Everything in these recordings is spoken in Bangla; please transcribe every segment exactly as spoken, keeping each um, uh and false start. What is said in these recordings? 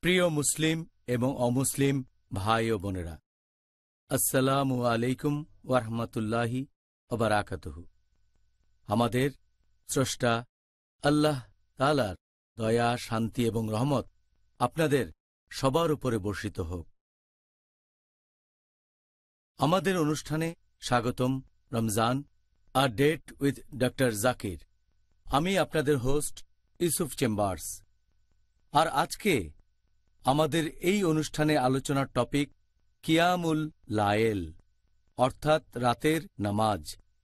প্রিয় মুসলিম এবং অমুসলিম ভাই ও বোনেরা, আসসালামু আলাইকুম ওয়া রাহমাতুল্লাহি ওয়া বারাকাতুহু। আমাদের স্রষ্টা আল্লাহ তাআলার দয়া, শান্তি এবং রহমত আপনাদের সবার উপরে বর্ষিত হোক। আমাদের অনুষ্ঠানে স্বাগতম। Ramzan, a date with doctor Zakir. আমি আপনাদের হোস্ট ইউসুফ চেম্বার্স। আর আজকে আমাদের এই অনুষ্ঠানে আলোচনার টপিক কিয়ামুল লাইল, অর্থাৎ রাতের নামাজ।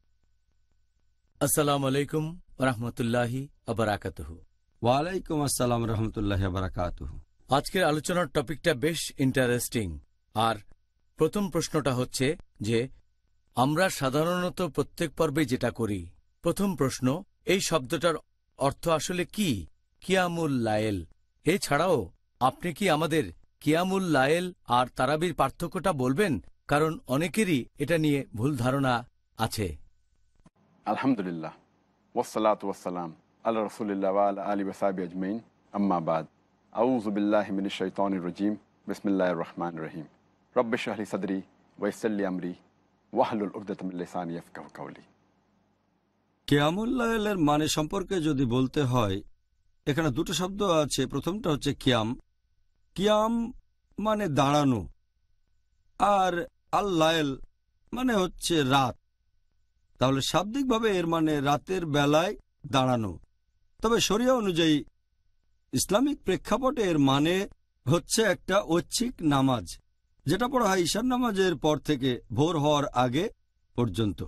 আসসালামু আলাইকুম ওয়া রাহমাতুল্লাহি ওয়া বারাকাতুহু। ওয়া আলাইকুম আসসালাম ওয়া রাহমাতুল্লাহি ওয়া বারাকাতুহু। আজকের আলোচনার টপিকটা বেশ ইন্টারেস্টিং। আর প্রথম প্রশ্নটা হচ্ছে যে আমরা সাধারণত প্রত্যেক পর্বে যেটা করি, প্রথম প্রশ্ন, এই শব্দটার অর্থ আসলে কি? কিয়ামুল লাইল। এছাড়াও আপনি কি আমাদের কিয়ামুল লাইল আর তারাবির পার্থক্যটা বলবেন? কারণ অনেকেরই এটা নিয়ে ভুল ধারণা আছে। আলহামদুলিল্লাহ, ওয়াসসালাতু ওয়াসসালাম আলা রাসূলিল্লাহ ওয়া আলা আলিহি ওয়া সাহবিহি আজমাইন, আম্মা বাদ। আউযু বিল্লাহি মিনাশ শাইতানির রাজীম। বিসমিল্লাহির রহমানির রহিম। রব্বি ইশরাহ লি সাদরি ওয়া ইয়াসসির লি আমরি ওয়াহলুল উকদাতাম মিন লিসানি ইয়াফকাহু কাওলি। কিয়ামুল লাইলের মানে সম্পর্কে যদি বলতে হয়, এখানে দুটো শব্দ আছে। প্রথমটা হচ্ছে কিয়াম। কিয়াম মানে দাঁড়ানো, আর আল লাইল মানে হচ্ছে রাত। তাহলে শাব্দিকভাবে এর মানে রাতের বেলায় দাঁড়ানো। তবে শরিয়া অনুযায়ী ইসলামিক প্রেক্ষাপটে এর মানে হচ্ছে একটা ঐচ্ছিক নামাজ, যেটা পড়া হয় ঈশার নামাজের পর থেকে ভোর হওয়ার আগে পর্যন্ত।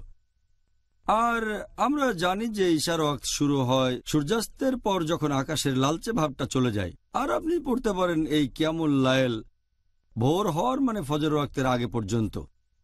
আর আমরা জানি যে ঈশার ওয়াক্ত শুরু হয় সূর্যাস্তের পর, যখন আকাশের লালচে ভাবটা চলে যায়। আর আপনি পড়তে পারেন এই কিয়ামুল লাইল ভোর হওয়ার মানে ফজর ওয়াক্তের আগে পর্যন্ত।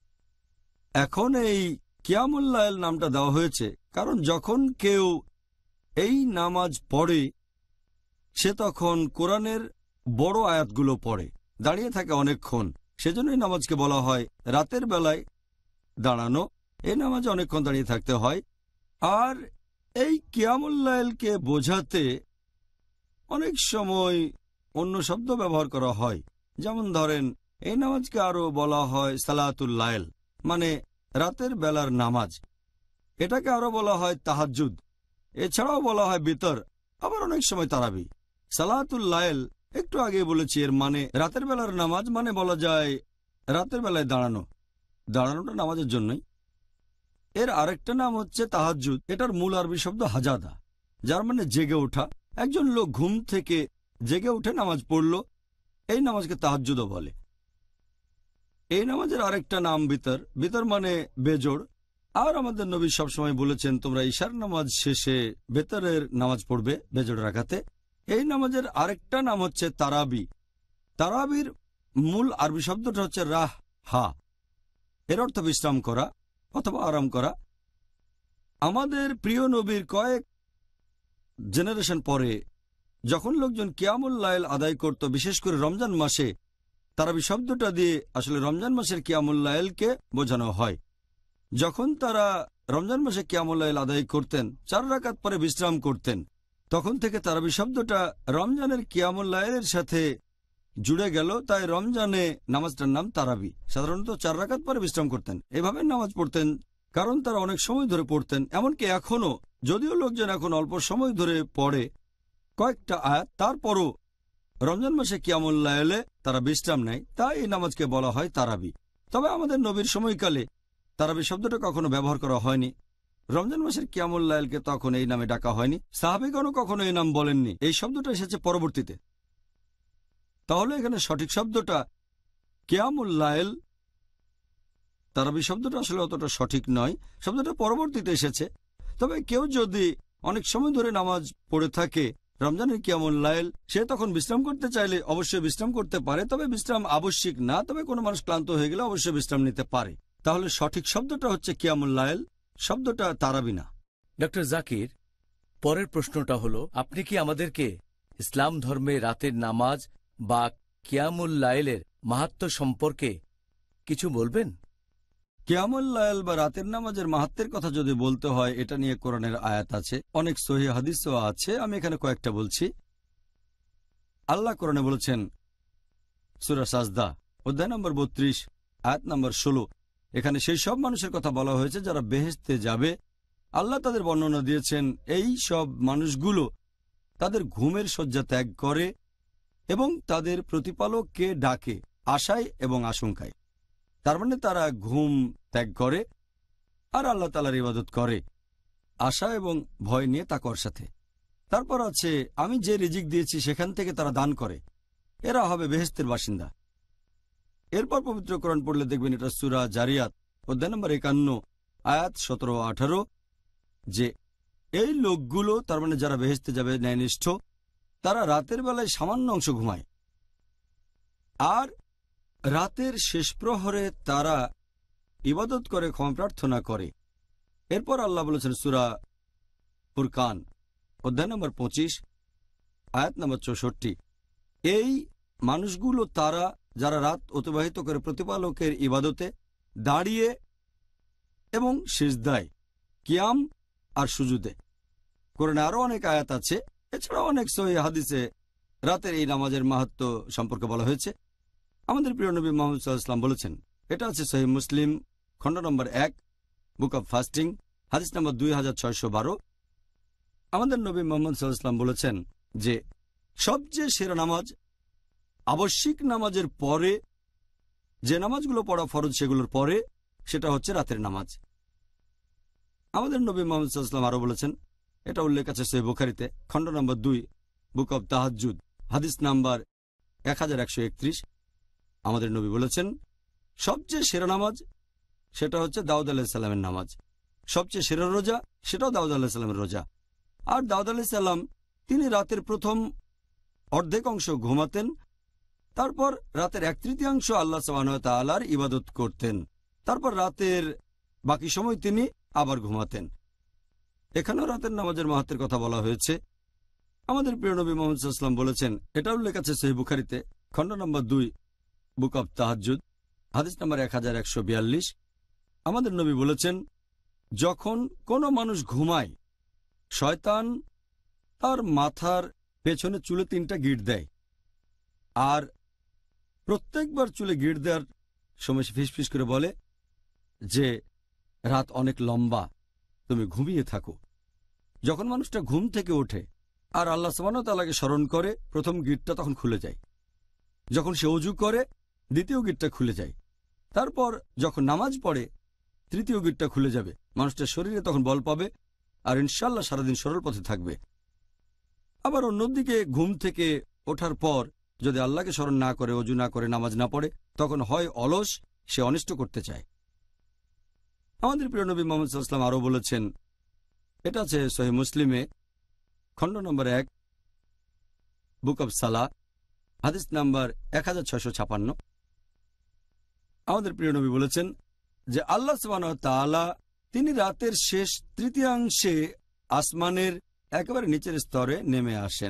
এখন এই কিয়ামুল লাইল নামটা দেওয়া হয়েছে কারণ যখন কেউ এই নামাজ পড়ে, সে তখন কোরআনের বড় আয়াতগুলো পড়ে, দাঁড়িয়ে থাকে অনেকক্ষণ। সেজন্য এই নামাজকে বলা হয় রাতের বেলায় দাঁড়ানো। এই নামাজে অনেকক্ষণ দাঁড়িয়ে থাকতে হয়। আর এই কিয়ামুল লাইলকে বোঝাতে অনেক সময় অন্য শব্দ ব্যবহার করা হয়। যেমন ধরেন, এই নামাজকে আরো বলা হয় সালাতুল লাইল, মানে রাতের বেলার নামাজ। এটাকে আরো বলা হয় তাহাজ্জুদ, এছাড়াও বলা হয় বিতর, আবার অনেক সময় তারাবি। সালাতুল লাইল একটু আগে বলেছি, এর মানে রাতের বেলার নামাজ, মানে বলা যায় রাতের বেলায় দাঁড়ানো। দাঁড়ানোটা নামাজের জন্যই। এর আরেকটা নাম হচ্ছে তাহাজ্জুদ। এটার মূল আরবি শব্দ হাজাদা, যার মানে জেগে ওঠা। একজন লোক ঘুম থেকে জেগে উঠে নামাজ পড়ল, এই নামাজকে তাহাজ্জুদও বলে। এই নামাজের আরেকটা নাম বিতর। বিতর মানে বেজোড়। আর আমাদের নবী সবসময় বলেছেন, তোমরা ঈশার নামাজ শেষে বেতরের নামাজ পড়বে বেজোড় রাখাতে। এই নামাজের আরেকটা নাম হচ্ছে তারাবি। তারাবির মূল আরবি শব্দটা হচ্ছে রাহ হা। এর অর্থ বিশ্রাম করা অথবা আরাম করা। আমাদের প্রিয় নবীর কয়েক জেনারেশন পরে যখন লোকজন কিয়ামুল লাইল আদায় করত, বিশেষ করে রমজান মাসে, তারাবি শব্দটা দিয়ে আসলে রমজান মাসের কিয়ামুল লাইলকে বোঝানো হয়। যখন তারা রমজান মাসে কিয়ামুল লাইল আদায় করতেন, চার রাকাত পরে বিশ্রাম করতেন, তখন থেকে তারাবি শব্দটা রমজানের কিয়ামুল লাইলের সাথে জুড়ে গেল। তাই রমজানে নামাজটার নাম তারাবি। সাধারণত চার রাকাত পরে বিশ্রাম করতেন, এভাবে নামাজ পড়তেন, কারণ তারা অনেক সময় ধরে পড়তেন। এমনকি এখনও, যদিও লোকজন এখন অল্প সময় ধরে পড়ে কয়েকটা আয়াত, তারপরও রমজান মাসে কিয়ামুল লাইলে তারা বিশ্রাম নেয়। তাই এই নামাজকে বলা হয় তারাবি। তবে আমাদের নবীর সময়কালে তারাবি শব্দটা কখনো ব্যবহার করা হয়নি। রমজান মাসের কিয়ামুল লাইলকে তখন এই নামে ডাকা হয়নি। সাহাবীগণও কখনো এই নাম বলেননি। এই শব্দটা এসেছে পরবর্তীতে। তাহলে এখানে সঠিক শব্দটা কিয়ামুল লাইল। তারাবি শব্দটা আসলে অতটা সঠিক নয়, শব্দটা পরবর্তীতে এসেছে। তবে কেউ যদি অনেক সময় ধরে নামাজ পড়ে থাকে রমজানের কিয়ামুল লাইল, সে তখন বিশ্রাম করতে চাইলে অবশ্যই বিশ্রাম করতে পারে। তবে বিশ্রাম আবশ্যিক না। তবে কোনো মানুষ ক্লান্ত হয়ে গেলে অবশ্যই বিশ্রাম নিতে পারে। তাহলে সঠিক শব্দটা হচ্ছে কিয়ামুল লাইল, শব্দটা তারাবি না। ডক্টর জাকির, পরের প্রশ্নটা হলো, আপনি কি আমাদেরকে ইসলাম ধর্মে রাতের নামাজ বা কিয়ামুল লাইলের মাহাত্ম্য সম্পর্কে কিছু বলবেন? কিয়ামুল লাইল বা রাতের নামাজের মাহাত্ম্যের কথা যদি বলতে হয়, এটা নিয়ে কোরআনের আয়াত আছে, অনেক সহিহ হাদিসও আছে। আমি এখানে কয়েকটা বলছি। আল্লাহ কোরআনে বলেছেন, সূরা সাজদা অধ্যায় নম্বর বত্রিশ আয়াত নম্বর ষোলো। এখানে সেই সব মানুষের কথা বলা হয়েছে যারা বেহেশতে যাবে। আল্লাহ তাদের বর্ণনা দিয়েছেন এই সব মানুষগুলো তাদের ঘুমের শয্যা ত্যাগ করে এবং তাদের প্রতিপালককে ডাকে আশায় এবং আশঙ্কায়। তার মানে তারা ঘুম ত্যাগ করে আর আল্লাহ তাআলার ইবাদত করে আশা এবং ভয় নিয়ে তাকওয়ার সাথে। তারপর আছে আমি যে রিজিক দিয়েছি সেখান থেকে তারা দান করে, এরা হবে বেহেশতের বাসিন্দা। এরপর পবিত্র কোরআন পড়লে দেখবেন এটা সূরা জারিয়াত অধ্যায় নম্বর একান্ন আয়াত সতেরো আঠারো যে এই লোকগুলো, তার মানে যারা বেহেশতে যাবে ন্যায়নিষ্ঠ, তারা রাতের বেলায় সামান্য অংশ ঘুমায় আর রাতের শেষ প্রহরে তারা ইবাদত করে, ক্ষমা প্রার্থনা করে। এরপর আল্লাহ বলেছেন সূরা ফুরকান অধ্যায় নম্বর পঁচিশ আয়াত নম্বর চৌষট্টি, এই মানুষগুলো তারা যারা রাত অতিবাহিত করে প্রতিপালকের ইবাদতে দাঁড়িয়ে এবং সিজদায়, কিয়াম আর সুজুদে। কোরআনে আরো অনেক আয়াত আছে, এছাড়া অনেক সহিহ হাদিসে রাতের এই নামাজের মাহাত্ম্য সম্পর্কে বলা হয়েছে। আমাদের প্রিয় নবী মুহাম্মদ সাল্লাল্লাহু আলাইহি ওয়াসাল্লাম বলেছেন, এটা আছে সহিহ মুসলিম খণ্ড নম্বর এক বুক অব ফাস্টিং হাদিস নম্বর দুই হাজার ছয়শো বারো। আমাদের নবী মুহাম্মদ সাল্লাল্লাহু আলাইহি ওয়াসাল্লাম বলেছেন যে সবচেয়ে সেরা নামাজ আবশ্যিক নামাজের পরে, যে নামাজগুলো পড়া ফরজ সেগুলোর পরে, সেটা হচ্ছে রাতের নামাজ। আমাদের নবী মুহাম্মদ সাল্লাল্লাহু আলাইহি ওয়াসাল্লাম আরো বলেছেন, এটা উল্লেখ আছে সহিহ বুখারীতে খণ্ড নম্বর দুই বুক অব তাহাজ্জুদ হাদিস নাম্বার এক হাজার একশো একত্রিশ। আমাদের নবী বলেছেন সবচেয়ে সেরা নামাজ সেটা হচ্ছে দাউদ আলাইহিস সালামের নামাজ, সবচেয়ে সেরা রোজা সেটাও দাউদ আলাইহিস সালামের রোজা। আর দাউদ আলাইহিস সালাম তিনি রাতের প্রথম অর্ধেক অংশ ঘুমাতেন, তারপর রাতের এক তৃতীয়াংশ আল্লাহ সুবহানাহু ওয়া তাআলার ইবাদত করতেন, তারপর রাতের বাকি সময় তিনি আবার ঘুমাতেন। এখানেও রাতের নামাজের মাহাত্ম্যের কথা বলা হয়েছে। আমাদের প্রিয় নবী মুহাম্মদ সাল্লাল্লাহু আলাইহি ওয়াসাল্লাম বলেছেন, এটা উল্লেখ আছে সহিহ বুখারীতে খণ্ড নম্বর দুই বুক অব তাহাজ্জুদ হাদিস নম্বর এক হাজার একশো বিয়াল্লিশ। আমাদের নবী বলেছেন, যখন কোনো মানুষ ঘুমায় শয়তান তার মাথার পেছনে চুলে তিনটা গিঁট দেয়, আর প্রত্যেকবার চুলে গিঁট দেওয়ার সময় সে ফিসফিস করে বলে যে রাত অনেক লম্বা, তুমি ঘুমিয়ে থাকো। যখন মানুষটা ঘুম থেকে ওঠে আর আল্লাহ সুবহানাহু ওয়া তাআলাকে স্মরণ করে, প্রথম গিঁটটা তখন খুলে যায়। যখন সে ওযু করে দ্বিতীয় গিঁটটা খুলে যায়। তারপর যখন নামাজ পড়ে তৃতীয় গিঁটটা খুলে যাবে। মানুষটার শরীরে তখন বল পাবে আর ইনশাআল্লাহ সারাদিন সরল পথে থাকবে। আবার অন্যদিকে ঘুম থেকে ওঠার পর যদি আল্লাহকে স্মরণ না করে, ওযু না করে, নামাজ না পড়ে, তখন হয় অলস, সে অনিষ্ট করতে চায়। আমাদের প্রিয় নবী মুহাম্মদ সাল্লাল্লাহু আলাইহি ওয়াসাল্লাম আরো বলেছেন, এটা আছে সহিহ মুসলিমে খণ্ড নম্বর এক বুক অব সালাহ হাদিস নাম্বার এক হাজার ছয়শো ছাপান্ন। আমাদের প্রিয় নবী বলেছেন যে আল্লাহ সুবহানাহু ওয়া তাআলা তিনি রাতের শেষ তৃতীয়াংশে আসমানের একেবারে নিচের স্তরে নেমে আসেন।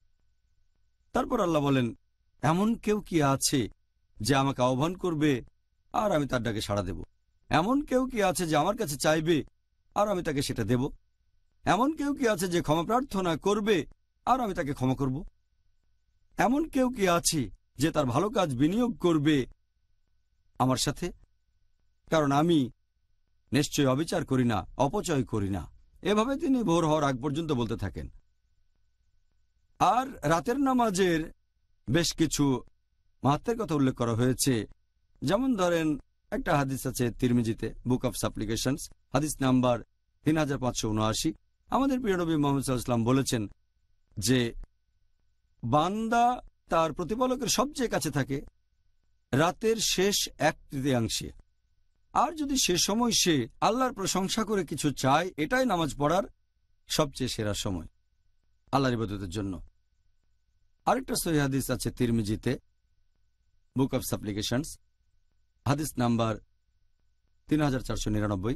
তারপর আল্লাহ বলেন, এমন কেউ কি আছে যে আমাকে আহ্বান করবে আর আমি তার ডাকে সাড়া দেব? এমন কেউ কি আছে যে আমার কাছে চাইবে আর আমি তাকে সেটা দেব? এমন কেউ কি আছে যে ক্ষমা প্রার্থনা করবে আর আমি তাকে ক্ষমা করব? এমন কেউ কি আছে যে তার ভালো কাজ বিনিয়োগ করবে আমার সাথে? কারণ আমি নিশ্চয় অবিচার করি না, অপচয় করি না। এভাবে তিনি ভোর হওয়ার আগ পর্যন্ত বলতে থাকেন। আর রাতের নামাজের বেশ কিছু মাহাত্ম্যের কথা উল্লেখ করা হয়েছে। যেমন ধরেন, একটা হাদিস আছে তিরমিজিতে বুক অব সাপ্লিকেশনস হাদিস নাম্বার তিন হাজার পাঁচশো উনআশি। আমাদের প্রিয় নবী মুহাম্মদ সাল্লাল্লাহু আলাইহি ওয়াসাল্লাম বলেছেন যে বান্দা তার প্রতিপালকের সবচেয়ে কাছে থাকে রাতের শেষ এক তৃতীয়াংশে। আর যদি সে সময় সে আল্লাহর প্রশংসা করে কিছু চায়, এটাই নামাজ পড়ার সবচেয়ে সেরা সময় আল্লাহর ইবাদতের জন্য। আরেকটা সহিহ হাদিস আছে তিরমিজিতে বুক অব সাপ্লিকেশনস হাদিস নাম্বার তিন হাজার চারশো নিরানব্বই।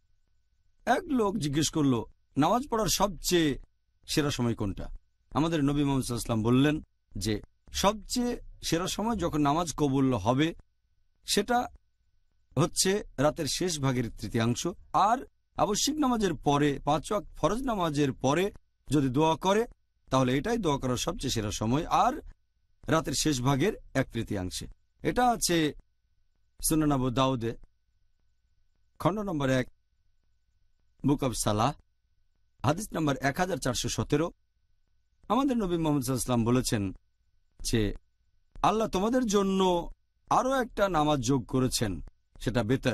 এক লোক জিজ্ঞেস করল, নামাজ পড়ার সবচেয়ে সেরা সময় কোনটা? আমাদের নবী মুহাম্মদ সাল্লাল্লাহু আলাইহি ওয়াসাল্লাম বললেন যে সবচেয়ে সেরা সময় যখন নামাজ কবুল হবে সেটা হচ্ছে রাতের শেষ ভাগের তৃতীয়াংশ। আর আবশ্যিক নামাজের পরে, পাঁচ ওয়াক্ত ফরজ নামাজের পরে যদি দোয়া করে তাহলে এটাই দোয়া করার সবচেয়ে সেরা সময়। আর রাতের শেষ ভাগের এক তৃতীয়াংশে। এটা আছে সুনান আবু দাউদে, খণ্ড নম্বর এক, বুক অব সালাহ, হাদিস নম্বর এক হাজার চারশো সতেরো। আমাদের নবী মুহাম্মদ সাল্লাল্লাহু আলাইহি ওয়াসাল্লাম বলেছেন যে আল্লাহ তোমাদের জন্য আরও একটা নামাজ যোগ করেছেন, সেটা বেতর।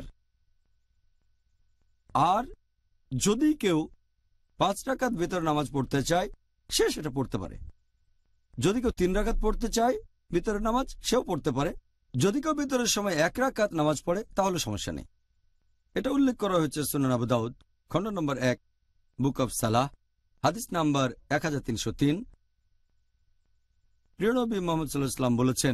আর যদি কেউ পাঁচ রাকাত বেতর নামাজ পড়তে চায় সে সেটা পড়তে পারে। যদি কেউ তিন রাকাত পড়তে চায় বেতরের নামাজ, সেও পড়তে পারে। যদি কেউ বেতরের সময় এক রাকাত নামাজ পড়ে তাহলে সমস্যা নেই। এটা উল্লেখ করা হয়েছে সুনান আবু দাউদ, খণ্ড নম্বর এক, বুক অব সালাহ, হাদিস নাম্বার এক হাজার তিনশো তিন। প্রিয় নবী মুহাম্মদ সাল্লাল্লাহু আলাইহি ওয়াসাল্লাম বলেছেন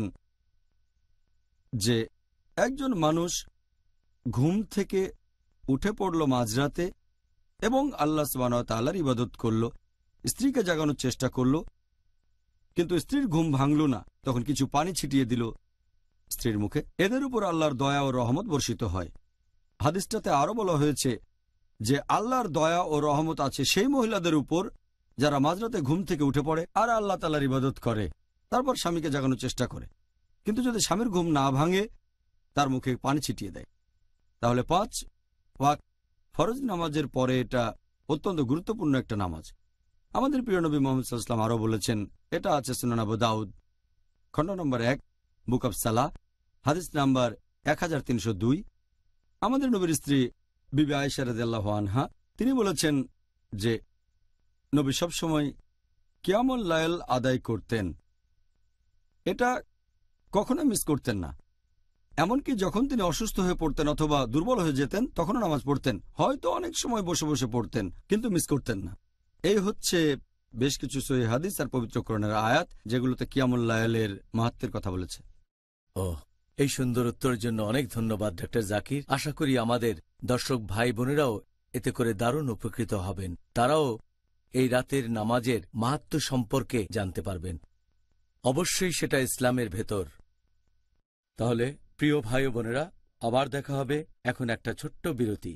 যে একজন মানুষ ঘুম থেকে উঠে পড়ল মাঝরাতে এবং আল্লাহ সুবহানাহু ওয়া তাআলার ইবাদত করল, স্ত্রীকে জাগানোর চেষ্টা করল, কিন্তু স্ত্রীর ঘুম ভাঙল না। তখন কিছু পানি ছিটিয়ে দিল স্ত্রীর মুখে। এদের উপর আল্লাহর দয়া ও রহমত বর্ষিত হয়। হাদিসটাতে আরও বলা হয়েছে যে আল্লাহর দয়া ও রহমত আছে সেই মহিলাদের উপর যারা মাঝরাতে ঘুম থেকে উঠে পড়ে আর আল্লাহ তাআলার ইবাদত করে, তারপর স্বামীকে জাগানোর চেষ্টা করে, কিন্তু যদি স্বামীর ঘুম না ভাঙে তার মুখে পানি ছিটিয়ে দেয়। তাহলে পাঁচ ওয়াক্ত ফরজ নামাজের পরে এটা অত্যন্ত গুরুত্বপূর্ণ একটা নামাজ। আমাদের প্রিয় নবী মুহাম্মদ সাল্লাল্লাহু আলাইহি ওয়াসাল্লাম আরও বলেছেন, এটা আছে সুনান আবু দাউদ, খণ্ড নম্বর এক, বুক অব সালাহ, হাদিস নাম্বার এক হাজার তিনশো দুই। আমাদের নবীর স্ত্রী বিবি আয়েশা রাদিয়াল্লাহু আনহা, তিনি বলেছেন যে নবী সবসময় কিয়ামুল লাইল আদায় করতেন। এটা কখনো মিস করতেন না। এমনকি যখন তিনি অসুস্থ হয়ে পড়তেন অথবা দুর্বল হয়ে যেতেন তখনও নামাজ পড়তেন। হয়তো অনেক সময় বসে বসে পড়তেন, কিন্তু মিস করতেন না। এই হচ্ছে বেশ কিছু সহিহ হাদিস আর পবিত্র কোরআনের আয়াত যেগুলোতে কিয়ামুল লাইলের মাহাত্ম্যের কথা বলেছে। ও, এই সুন্দর উত্তরের জন্য অনেক ধন্যবাদ ডক্টর জাকির। আশা করি আমাদের দর্শক ভাই বোনেরাও এতে করে দারুণ উপকৃত হবেন। তারাও এই রাতের নামাজের মাহাত্ম্য সম্পর্কে জানতে পারবেন। অবশ্যই সেটা ইসলামের ভেতর। তাহলে প্রিয় ভাই বোনেরা, আবার দেখা হবে। এখন একটা ছোট্ট বিরতি।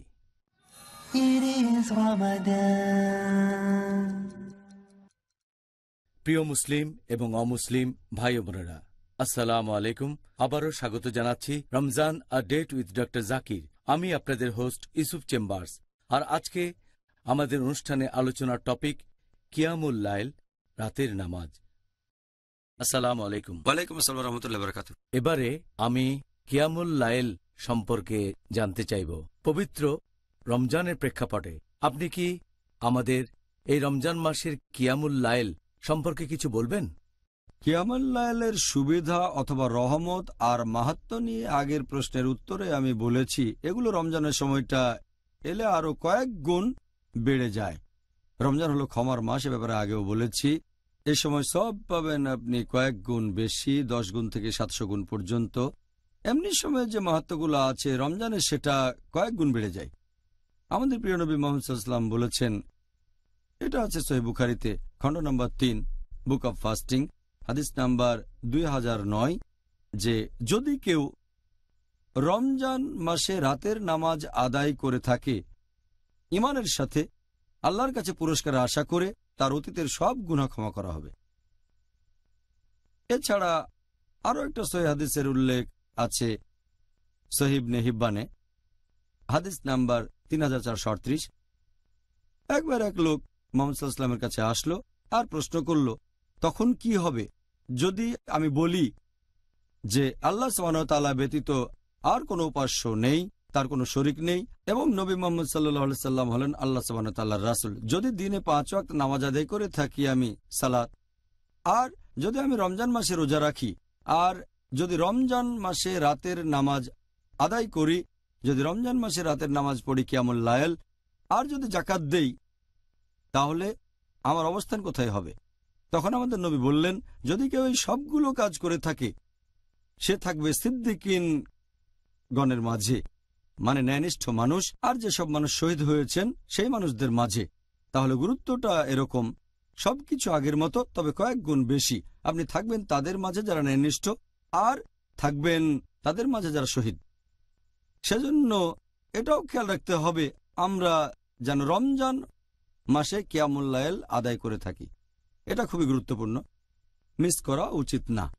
প্রিয় মুসলিম এবং অমুসলিম ভাই বোনেরা, আসসালামু আলাইকুম। আবারও স্বাগত জানাচ্ছি Ramzan a date with doctor Zakir. আমি আপনাদের হোস্ট ইউসুফ চেম্বার্স। আর আজকে আমাদের অনুষ্ঠানে আলোচনার টপিক কিয়ামুল লাইল, রাতের নামাজ। আসসালামু আলাইকুম। ওয়ালাইকুম আসসালাম ওয়া রাহমাতুল্লাহি ওয়া বারাকাতুহু। এবারে আমি কিয়ামুল লাইল সম্পর্কে জানতে চাইব পবিত্র রমজানের প্রেক্ষাপটে। আপনি কি আমাদের এই রমজান মাসের কিয়ামুল লাইল সম্পর্কে কিছু বলবেন? কিয়ামুল লাইলের সুবিধা অথবা রহমত আর মাহাত্ম্য নিয়ে আগের প্রশ্নের উত্তরে আমি বলেছি এগুলো রমজানের সময়টা এলে আরো কয়েক গুণ বেড়ে যায়। রমজান হলো ক্ষমার মাস, এ ব্যাপারে আগেও বলেছি। এই সময় সব পাবেন আপনি কয়েক গুণ বেশি, দশ গুণ থেকে সাতশো গুণ পর্যন্ত। এমনি সময়ে যে মাহাত্ম্যগুলো আছে রমজানে সেটা কয়েক গুণ বেড়ে যায়। আমাদের প্রিয় নবী মুহাম্মদ সাল্লাল্লাহু আলাইহি ওয়াসাল্লাম বলেছেন, এটা আছে সহিহ বুখারীতে, খণ্ড নম্বর তিন, বুক অব ফাস্টিং, হাদিস নাম্বার দুই হাজার নয়, যে যদি কেউ রমজান মাসে রাতের নামাজ আদায় করে থাকে ঈমানের সাথে, আল্লাহর কাছে পুরস্কার আশা করে, তার অতীতের সব গুনাহ ক্ষমা করা হবে। এছাড়া আরও একটা সহিহ হাদিসের উল্লেখ আছে সহিহ ইবনে হিব্বানে, হাদিস নাম্বার তিন হাজার চারশো আটত্রিশ। একবার এক লোক মুহাম্মদ সাল্লাল্লাহু আলাইহি ওয়াসাল্লামের কাছে আসলো আর প্রশ্ন করল, তখন কি হবে যদি আমি বলি যে আল্লাহ সুবহানাহু ওয়া তাআলা ব্যতীত আর কোনো উপাস্য নেই, তার কোনো শরীক নেই, এবং নবী মুহাম্মদ সাল্লাল্লাহু আলাইহি ওয়াসাল্লাম হলেন আল্লাহ সুবহানাহু ওয়া তাআলার রাসূল। যদি দিনে পাঁচ ওয়াক্ত নামাজ আদায় করে থাকি আমি সালাত, আর যদি আমি রমজান মাসে রোজা রাখি, আর যদি রমজান মাসে রাতের নামাজ আদায় করি, যদি রমজান মাসে রাতের নামাজ পড়ি কিয়ামুল লাইল, আর যদি জাকাত দেই, তাহলে আমার অবস্থান কোথায় হবে? তখন আমাদের নবী বললেন, যদি কেউ এই সবগুলো কাজ করে থাকে সে থাকবে সিদ্দিকিন গণের মাঝে, মানে ন্যায়নিষ্ঠ মানুষ, আর যেসব মানুষ শহীদ হয়েছেন সেই মানুষদের মাঝে। তাহলে গুরুত্বটা এরকম, সবকিছু আগের মতো, তবে কয়েক গুণ বেশি। আপনি থাকবেন তাদের মাঝে যারা ন্যায়নিষ্ঠ, আর থাকবেন তাদের মাঝে যারা শহীদ। সেজন্য এটাও খেয়াল রাখতে হবে আমরা যেন রমজান মাসে কিয়ামুল লাইল আদায় করে থাকি। এটা খুবই গুরুত্বপূর্ণ, মিস করা উচিত না।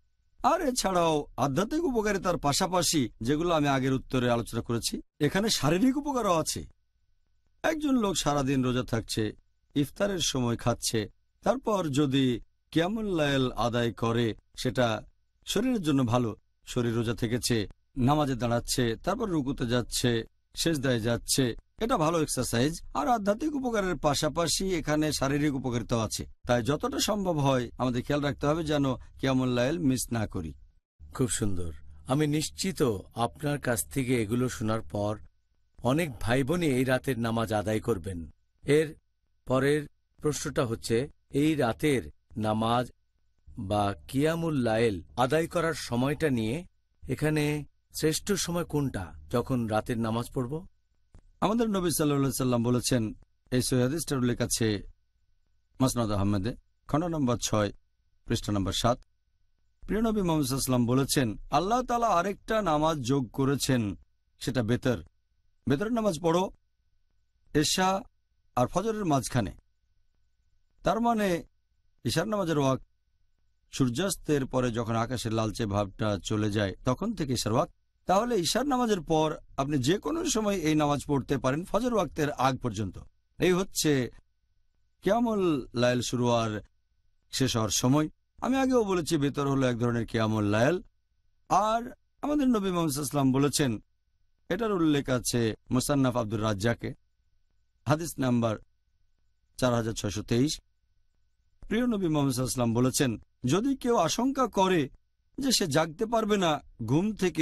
আর এছাড়াও আধ্যাত্মিক উপকারিতার পাশাপাশি, যেগুলো আমি আগের উত্তরে আলোচনা করেছি, এখানে শারীরিক উপকারও আছে। একজন লোক সারাদিন রোজা থাকছে, ইফতারের সময় খাচ্ছে, তারপর যদি কিয়ামুল লাইল আদায় করে, সেটা শরীরের জন্য ভালো। শরীর রোজা থেকেছে, নামাজে দাঁড়াচ্ছে, তারপর রুকুতে যাচ্ছে, সেজদায় যাচ্ছে, এটা ভালো এক্সারসাইজ। আর আধ্যাত্মিক উপকারের পাশাপাশি এখানে শারীরিক উপকারিতাও আছে। তাই যতটা সম্ভব হয় আমাদের খেয়াল রাখতে হবে যেন কিয়ামুল লাইল মিস না করি। খুব সুন্দর। আমি নিশ্চিত আপনার কাছ থেকে এগুলো শোনার পর অনেক ভাই বোনই এই রাতের নামাজ আদায় করবেন। এর পরের প্রশ্নটা হচ্ছে, এই রাতের নামাজ বা কিয়ামুল লাইল আদায় করার সময়টা নিয়ে এখানে শ্রেষ্ঠ সময় কোনটা, যখন রাতের নামাজ পড়ব? আমাদের নবী সাল্লাল্লাহু সাল্লাম বলেছেন, এই সহিহ হাদিসটার উল্লেখ আছে মাসনাদ আহমেদে, খণ্ড নম্বর ছয়, পৃষ্ঠা নম্বর সাত। প্রিয় নবী মুহাম্মদ সাল্লাল্লাহু আলাইহি ওয়াসাল্লাম বলেছেন, আল্লাহ তাআলা আরেকটা নামাজ যোগ করেছেন, সেটা বেতর। বেতরের নামাজ পড়ো এশা আর ফজরের মাঝখানে। তার মানে ইশার নামাজের ওয়াক্ত সূর্যাস্তের পরে যখন আকাশের লালচে ভাবটা চলে যায় তখন থেকে ইশার ওয়াক্ত। তাহলে ইশার নামাজের পর আপনি যে কোনো সময় এই নামাজ পড়তে পারেন ফজর ওয়াক্তের আগ পর্যন্ত। এই হচ্ছে কিয়ামুল লাইল শুরু আর শেষ হওয়ার সময়। আমি আগেও বলেছি বেতর হলো এক ধরনের কিয়ামুল লাইল। আর আমাদের নবী মুহাম্মদ সাল্লাল্লাহু আলাইহি ওয়াসাল্লাম বলেছেন, এটার উল্লেখ আছে মুসান্নাফ আব্দুর রাজ্জাকে, হাদিস নাম্বার চার হাজার ছয়শো তেইশ। প্রিয় নবী মুহাম্মদ সাল্লাল্লাহু আলাইহি ওয়াসাল্লাম বলেছেন, যদি কেউ আশঙ্কা করে যে সে জাগতে পারবে না ঘুম থেকে,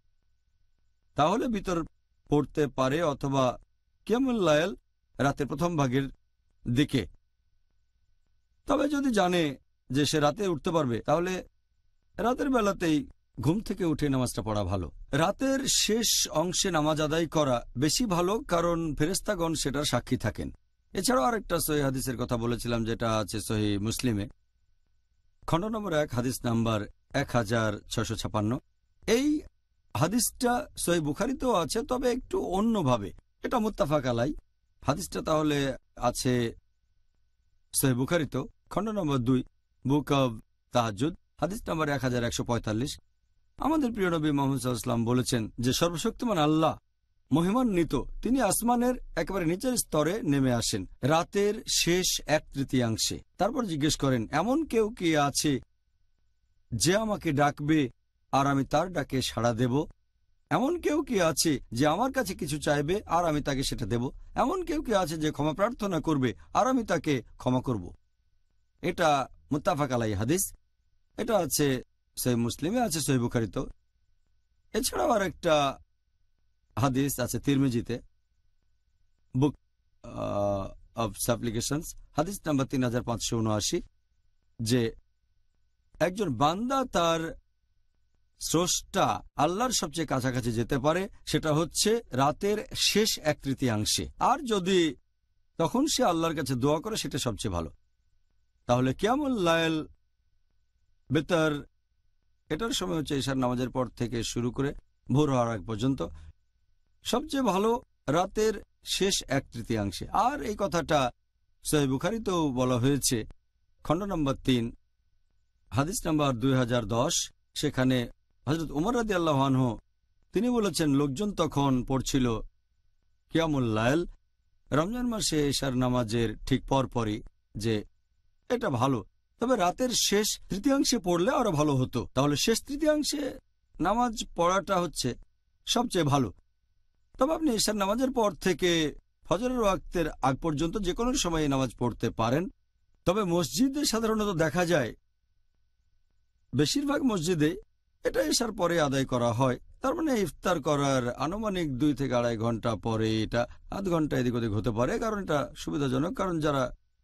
তাহলে ভিতর পড়তে পারে অথবা কিয়ামুল লাইল রাতের প্রথম ভাগের দিকে। তবে যদি জানে যে সে রাতে উঠতে পারবে, তাহলে রাতের বেলাতেই ঘুম থেকে উঠে নামাজটা পড়া ভালো। রাতের শেষ অংশে নামাজ আদায় করা বেশি ভালো, কারণ ফেরেশতাগণ সেটার সাক্ষী থাকেন। এছাড়াও আরেকটা সহিহ হাদিসের কথা বলেছিলাম, যেটা আছে সহিহ মুসলিমে, খণ্ড নম্বর এক, হাদিস নাম্বার এক হাজার ছয়শো ছাপান্ন। এই হাদিসটা সহিহ বুখারীতেও আছে, তবে একটু অন্যভাবে। এটা মুত্তাফাক আলাই হাদিসটা। তাহলে আছে সহিহ বুখারীতেও, খণ্ড নম্বর দুই, বুক অব তাহাজ্জুদ, হাদিস নাম্বার এক হাজার একশো পঁয়তাল্লিশ। আমাদের প্রিয় নবী মুহাম্মদ সাল্লাল্লাহু আলাইহি ওয়াসাল্লাম বলেছেন যে সর্বশক্তিমান আল্লাহ মহিমান্বিত, তিনি আসমানের একেবারে নিচের স্তরে নেমে আসেন রাতের শেষ এক তৃতীয়াংশে। তারপর জিজ্ঞেস করেন, এমন কেউ কি আছে যে আমাকে ডাকবে আর আমি তার ডাকে সাড়া দেব? এমন কেউ কি আছে যে আমার কাছে কিছু চাইবে আর আমি তাকে সেটা দেব? এমন কেউ কি আছে যে ক্ষমা প্রার্থনা করবে আর আমি তাকে ক্ষমা করব? এটা মুত্তাফাক আলাই হাদিস। এটা আছে সহিহ মুসলিমে, আছে সহিহ বুখারীতে। এছাড়াও আর একটা হাদিস আছে তিরমিজিতে, বুক অব সাপ্লিকেশনস, হাদিস নাম্বার তিন হাজার পাঁচশো উনআশি, যে একজন বান্দা তার স্রষ্টা আল্লাহর সবচেয়ে কাছাকাছি যেতে পারে সেটা হচ্ছে রাতের শেষ এক তৃতীয়াংশে। আর যদি তখন সে আল্লাহর কাছে দোয়া করে, সেটা সবচেয়ে ভালো। তাহলে কিয়ামুল লাইল বেতর, এটার সময় হচ্ছে ইশার নামাজের পর থেকে শুরু করে ভোর হওয়ার আগ পর্যন্ত। সবচেয়ে ভালো রাতের শেষ এক তৃতীয়াংশে। আর এই কথাটা সহিহ বুখারীতেও বলা হয়েছে, খণ্ড নম্বর তিন, হাদিস নাম্বার দুই হাজার দশ। সেখানে হযরত উমর রাদিয়াল্লাহু আনহু তিনি বলেছেন, লোকজন তখন পড়ছিল কিয়ামুল লাইল রমজান মাসে ইশার নামাজের ঠিক পরপরই, যে এটা ভালো, তবে রাতের শেষ তৃতীয়াংশে পড়লে আরো ভালো হতো। তাহলে শেষ তৃতীয়াংশে নামাজ পড়াটা হচ্ছে সবচেয়ে ভালো। তবে আপনি ইশার নামাজের পর থেকে ফজরের ওয়াক্তের আগ পর্যন্ত যে কোনো সময় নামাজ পড়তে পারেন। তবে মসজিদে সাধারণত দেখা যায়, বেশিরভাগ মসজিদে এটা ইশার পরে আদায় করা হয়। তার মানে ইফতার করার আনুমানিক দুই থেকে আড়াই ঘন্টা পরে, এটা আধ ঘন্টা এদিক ওদিক হতে পারে, কারণ এটা সুবিধাজনক। কারণ যারা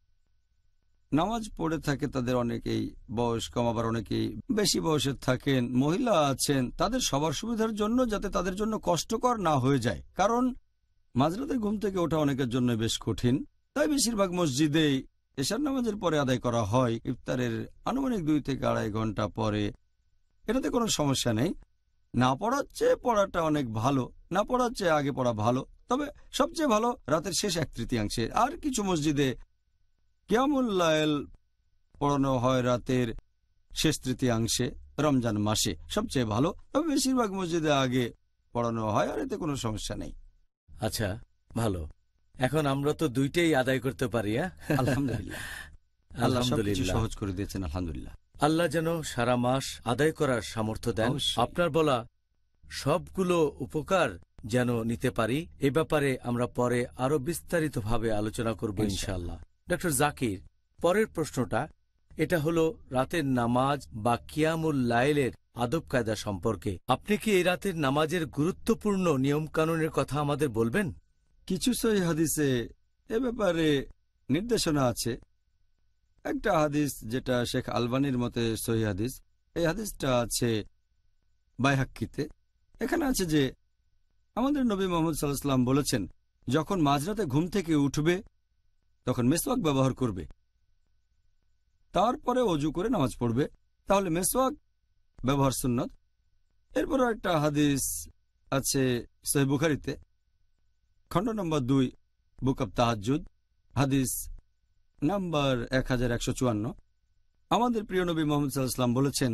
নামাজ পড়ে থাকে তাদের অনেকেই বয়স কম, আবার অনেকেই বেশি বয়সের থাকেন, মহিলা আছেন, তাদের সবার সুবিধার জন্য, যাতে তাদের জন্য কষ্টকর না হয়ে যায়। কারণ মাঝরাতে ঘুম থেকে ওঠা অনেকের জন্য বেশ কঠিন। তাই বেশিরভাগ মসজিদেই এশার নামাজের পরে আদায় করা হয়, ইফতারের আনুমানিক দুই থেকে আড়াই ঘন্টা পরে। এটাতে কোনো সমস্যা নেই। না পড়ার চেয়ে পড়াটা অনেক ভালো, না পড়ার চেয়ে আগে পড়া ভালো। তবে সবচেয়ে ভালো রাতের শেষ এক তৃতীয়াংশে। আর কিছু মসজিদে কিয়ামুল লাইল পড়ানো হয় রাতের শেষ তৃতীয়াংশে, রমজান মাসে সবচেয়ে ভালো, তবে বেশিরভাগ মসজিদে আগে পড়ানো হয়, আর এতে কোনো সমস্যা নেই। আচ্ছা, ভালো। এখন আমরা তো দুইটাই আদায় করতে পারি। হ্যাঁ, আলহামদুলিল্লাহ, আল্লাহ সবকিছু আলহামদুলিল্লাহ। সহজ করে দিয়েছেন, আলহামদুলিল্লাহ। আল্লাহ যেন সারা মাস আদায় করার সামর্থ্য দেন, অবশ্যই। আপনার বলা সবগুলো উপকার যেন নিতে পারি, এ ব্যাপারে আমরা পরে আরো বিস্তারিতভাবে আলোচনা করব ইনশাআল্লাহ। ডক্টর জাকির, পরের প্রশ্নটা এটা হলো রাতের নামাজ বা কিয়ামুল লাইলের আদব কায়দা সম্পর্কে। আপনি কি এই রাতের নামাজের গুরুত্বপূর্ণ নিয়মকানুনের কথা আমাদের বলবেন? কিছু সহিহ হাদিসে এ ব্যাপারে নির্দেশনা আছে। একটা হাদিস যেটা শেখ আলবানির মতে সহিহ হাদিস, এই হাদিসটা আছে বাইহাক্কিতে। এখানে আছে যে আমাদের নবী মুহাম্মদ সাল্লাল্লাহু আলাইহি ওয়াসাল্লাম বলেছেন, যখন মাঝরাতে ঘুম থেকে উঠবে তখন মেসওয়াক ব্যবহার করবে, তারপরে অজু করে নামাজ পড়বে, তাহলে মেসওয়াক ব্যবহার সুন্নত। এরপরও একটা হাদিস আছে সহিহ বুখারীতে, খণ্ড নম্বর দুই, বুক অব তাহাজ্জুদ, হাদিস নাম্বার এক হাজার একশো চুয়ান্ন। আমাদের প্রিয় নবী মুহাম্মদ সাল্লাল্লাহু আলাইহি ওয়াসাল্লাম বলেছেন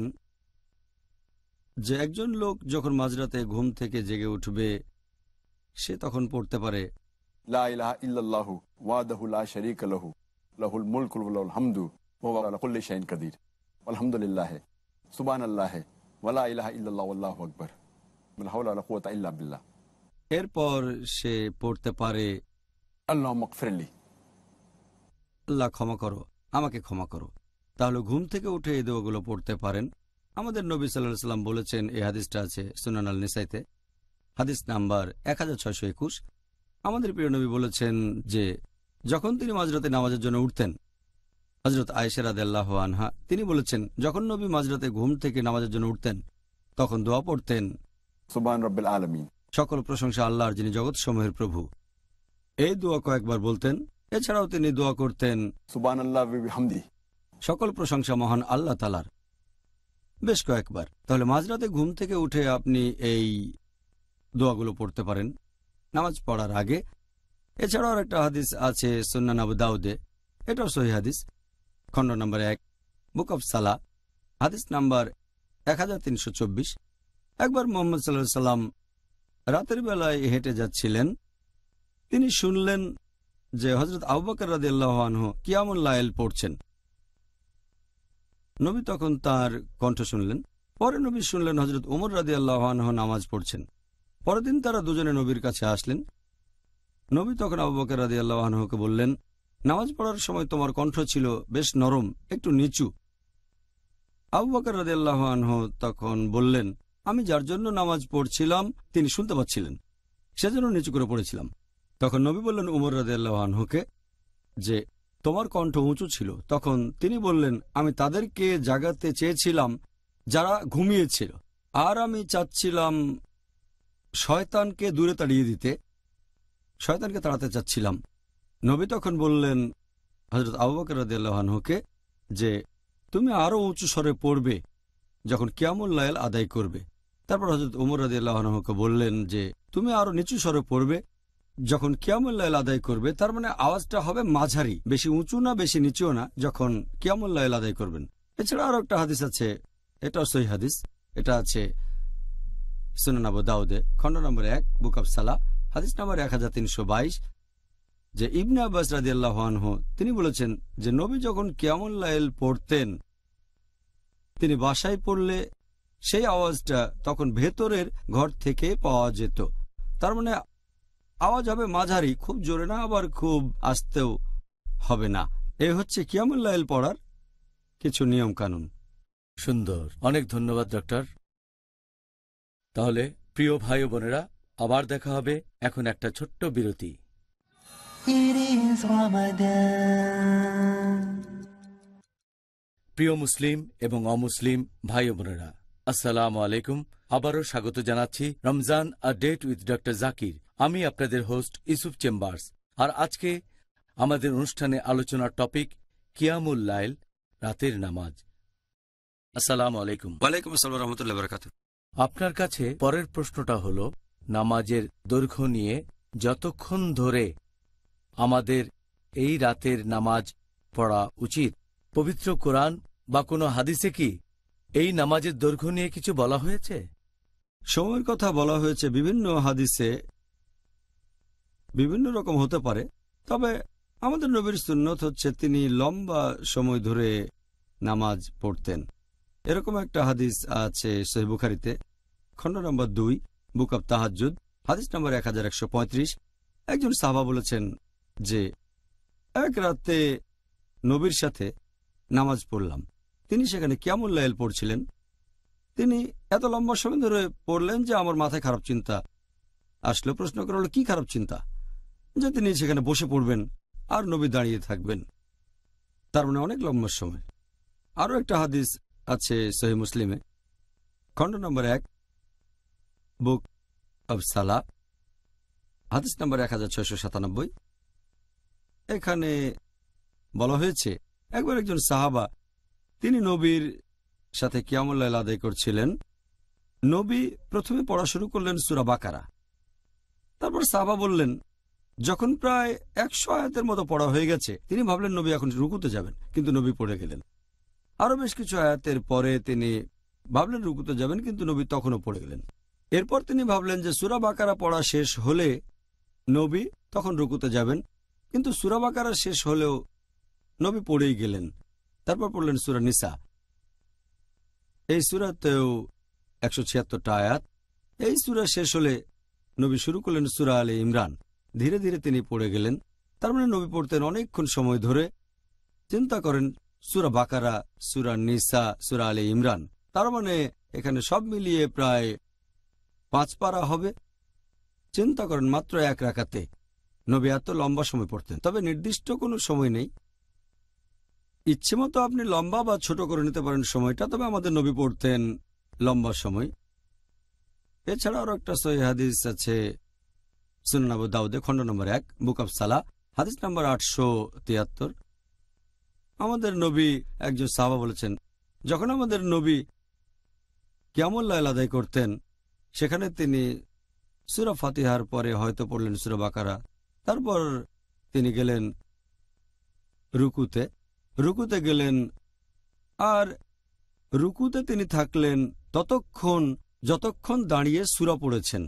যে একজন লোক যখন মাঝরাতে ঘুম থেকে জেগে উঠবে সে তখন পড়তে পারে, লা ইলাহা ইল্লাল্লাহু ওয়াহদাহু লা শারীকা লাহু লাহুল মুলকু ওয়া লাহুল হামদু ওয়া হুয়া আলা কুল্লি শাইইন কাদির আলহামদুলিল্লাহ সুবহানাল্লাহ ওয়া লা ইলাহা ইল্লাল্লাহু আল্লাহু আকবার লা হাওলা ওয়া লা কুওয়াতা ইল্লা বিল্লাহ। এরপর সে পড়তে পারে, আল্লাহুম্মা গফিরলি, আল্লাহ ক্ষমা করো, আমাকে ক্ষমা করো। তাহলে ঘুম থেকে উঠে এই দোয়াগুলো পড়তে পারেন। আমাদের নবী সাল্লাল্লাহু আলাইহি ওয়াসাল্লাম বলেছেন, এই হাদিসটা আছে সুনান আল নিসাইতে, হাদিস নাম্বার এক হাজার ছয়শো একুশ। আমাদের প্রিয় নবী বলেছেন যে যখন তিনি মাঝরাতে নামাজের জন্য উঠতেন, হযরত আয়েশা রাদিয়াল্লাহু আনহা তিনি বলেছেন, যখন নবী মাঝরাতে ঘুম থেকে নামাজের জন্য উঠতেন তখন দোয়া পড়তেন, সুবহান রাব্বিল আলামিন, সকল প্রশংসা আল্লাহর যিনি জগৎসমূহের প্রভু। এই দোয়া কয়েকবার বলতেন। এছাড়াও তিনি দোয়া করতেন, সুবহানাল্লাহ ওয়া বিহামদিহি, সকল প্রশংসা মহান আল্লাহ তাআলার, বেশ কয়েকবার। তাহলে মাঝরাতে ঘুম থেকে উঠে আপনি এই দোয়াগুলো পড়তে পারেন নামাজ পড়ার আগে। এছাড়াও একটা হাদিস আছে সুনান আবু দাউদে, এটাও সহিহ হাদিস, খণ্ড নম্বর এক, বুক অব সালাহ, হাদিস নাম্বার এক হাজার তিনশো চব্বিশ। একবার মুহাম্মদ সাল্লাল্লাহু আলাইহি ওয়াসাল্লাম রাতের বেলায় হেঁটে যাচ্ছিলেন। তিনি শুনলেন যে হযরত আবু বকর রাদিয়াল্লাহু আনহু কিয়ামুল-লাইল পড়ছেন। নবী তখন তার কণ্ঠ শুনলেন। পরে নবী শুনলেন হযরত উমর রাদিয়াল্লাহু আনহু নামাজ পড়ছেন। পরের দিন তারা দুজনে নবীর কাছে আসলেন। নবী তখন আবু বকর রাদিয়াল্লাহু আনহুকে বললেন, নামাজ পড়ার সময় তোমার কণ্ঠ ছিল বেশ নরম, একটু নিচু। আবু বকর রাদিয়াল্লাহু আনহু তখন বললেন, আমি যার জন্য নামাজ পড়ছিলাম তিনি শুনতে পাচ্ছিলেন, সেজন্য নিচু করে পড়েছিলাম। তখন নবী বললেন উমর রাদিয়াল্লাহু আনহুকে যে তোমার কণ্ঠ উঁচু ছিল। তখন তিনি বললেন, আমি তাদেরকে জাগাতে চেয়েছিলাম যারা ঘুমিয়েছিল, আর আমি চাচ্ছিলাম শয়তানকে দূরে তাড়িয়ে দিতে, শয়তানকে তাড়াতে চাচ্ছিলাম। নবী তখন বললেন হযরত আবু বকর রাদিয়াল্লাহু আনহুকে যে তুমি আরো উঁচু স্বরে পড়বে যখন কিয়ামুল-লাইল আদায় করবে। তারপর হযরত উমর রাদিয়াল্লাহু আনহুকে বললেন যে তুমি আরো নিচু স্বরে পড়বে যখন কিয়ামুল-লাইল আদায় করবে, তার মানে আওয়াজটা হবে মাঝারি, বেশি উঁচু না বেশি নিচুও না, যখন কিয়ামুল-লাইল আদায় করবেন। এছাড়া আরো একটা হাদিস আছে, এটাও সহিহ হাদিস, এটা আছে সুনান আবু দাউদে, খণ্ড নম্বর এক, বুক অব সালাহ, হাদিস নম্বর এক হাজার তিনশো বাইশ, যে ইবনে আব্বাস রাদিয়াল্লাহু আনহু তিনি বলেছেন যে নবী যখন কিয়ামুল-লাইল পড়তেন তিনি বাসায় পড়লে সেই আওয়াজটা তখন ভেতরের ঘর থেকে পাওয়া যেত। তার মানে আওয়াজ হবে মাঝারি, খুব জোরে না আবার খুব আস্তেও হবে না। এই হচ্ছে কিয়ামুল-লাইল পড়ার কিছু নিয়ম কানুন। সুন্দর, অনেক ধন্যবাদ ডক্টর। তাহলে প্রিয় ভাই ও বোনেরা, আবার দেখা হবে। এখন একটা ছোট্ট বিরতি। প্রিয় মুসলিম এবং অমুসলিম ভাই ও বোনেরা, আসসালামু আলাইকুম। আবারও স্বাগত জানাচ্ছি Ramzan a date with doctor Zakir. আমি আপনাদের হোস্ট ইউসুফ চেম্বার্স। আর আজকে আমাদের অনুষ্ঠানে আলোচনার টপিক কিয়ামুল-লাইল, রাতের নামাজ। আসসালামু আলাইকুম। ওয়ালাইকুম আসসালাম ওয়া রাহমাতুল্লাহি ওয়া বারাকাতুহু। আপনার কাছে পরের প্রশ্নটা হল, নামাজের দৈর্ঘ্য নিয়ে। যতক্ষণ ধরে আমাদের এই রাতের নামাজ পড়া উচিত? পবিত্র কোরআন বা কোনো হাদিসে কি এই নামাজের দৈর্ঘ্য নিয়ে কিছু বলা হয়েছে? সময়ের কথা বলা হয়েছে বিভিন্ন হাদিসে, বিভিন্ন রকম হতে পারে। তবে আমাদের নবীর সুন্নত হচ্ছে তিনি লম্বা সময় ধরে নামাজ পড়তেন। এরকম একটা হাদিস আছে সহিহ বুখারীতে, খণ্ড নম্বর দুই, বুক অব তাহাজ্জুদ, হাদিস নম্বর এক হাজার একশো পঁয়ত্রিশ। একজন সাহাবা বলেছেন যে এক রাতে নবীর সাথে নামাজ পড়লাম। তিনি সেখানে কিয়ামুল-লাইল পড়ছিলেন। তিনি এত লম্বা সময় ধরে পড়লেন যে আমার মাথায় খারাপ চিন্তা আসলো। প্রশ্ন করা হলো, কি খারাপ চিন্তা? যে তিনি সেখানে বসে পড়বেন আর নবী দাঁড়িয়ে থাকবেন, তার মানে অনেক লম্বা সময়। আরও একটা হাদিস আছে সহিহ মুসলিমে, খণ্ড নম্বর এক, বুক অব সালা, হাদিস নম্বর এক হাজার ছয়শো সাতানব্বই। এখানে বলা হয়েছে একবার একজন সাহাবা তিনি নবীর সাথে কিয়ামুল-লাইল আদায় করছিলেন। নবী প্রথমে পড়া শুরু করলেন সূরা বাকারা। তারপর সাহাবা বললেন, যখন প্রায় একশো আয়াতের মতো পড়া হয়ে গেছে তিনি ভাবলেন নবী এখন রুকুতে যাবেন, কিন্তু নবী পড়ে গেলেন। আরও বেশ কিছু আয়াতের পরে তিনি ভাবলেন রুকুতে যাবেন, কিন্তু নবী তখনও পড়ে গেলেন। এরপর তিনি ভাবলেন যে সূরা বাকারা পড়া শেষ হলে নবী তখন রুকুতে যাবেন, কিন্তু সূরা বাকারা শেষ হলেও নবী পড়েই গেলেন। তারপর পড়লেন সূরা নিসা। এই সূরাতেও একশো ছিয়াত্তরটা আয়াত। এই সূরা শেষ হলে নবী শুরু করলেন সূরা আলে ইমরান। ধীরে ধীরে তিনি পড়ে গেলেন। তার মানে নবী পড়তেন অনেকক্ষণ সময় ধরে। চিন্তা করেন, সূরা বাকারা, সূরা নিসা, সূরা আলে ইমরান, তার মানে এখানে সব মিলিয়ে প্রায় পাঁচ পারা হবে। চিন্তা করেন, মাত্র এক রাকাতে নবী এত লম্বা সময় পড়তেন। তবে নির্দিষ্ট কোনো সময় নেই, ইচ্ছে মতো আপনি লম্বা বা ছোট করে নিতে পারেন সময়টা। তবে আমাদের নবী পড়তেন লম্বা সময়। এছাড়া আরও একটা সহিহ হাদিস আছে সুনান আবু দাউদে, খণ্ড নম্বর এক, বুক অব সালা, হাদিস নম্বর আটশো তিয়াত্তর। আমাদের নবী, একজন সাহাবা বলেছেন, যখন আমাদের নবী কিয়ামুল-লাইল আদায় করতেন সেখানে তিনি সূরা ফাতিহার পরে হয়তো পড়লেন সূরা বাকারা। তারপর তিনি গেলেন রুকুতে, রুকুতে গেলেন আর রুকুতে তিনি থাকলেন ততক্ষণ যতক্ষণ দাঁড়িয়ে সূরা পড়েছেন।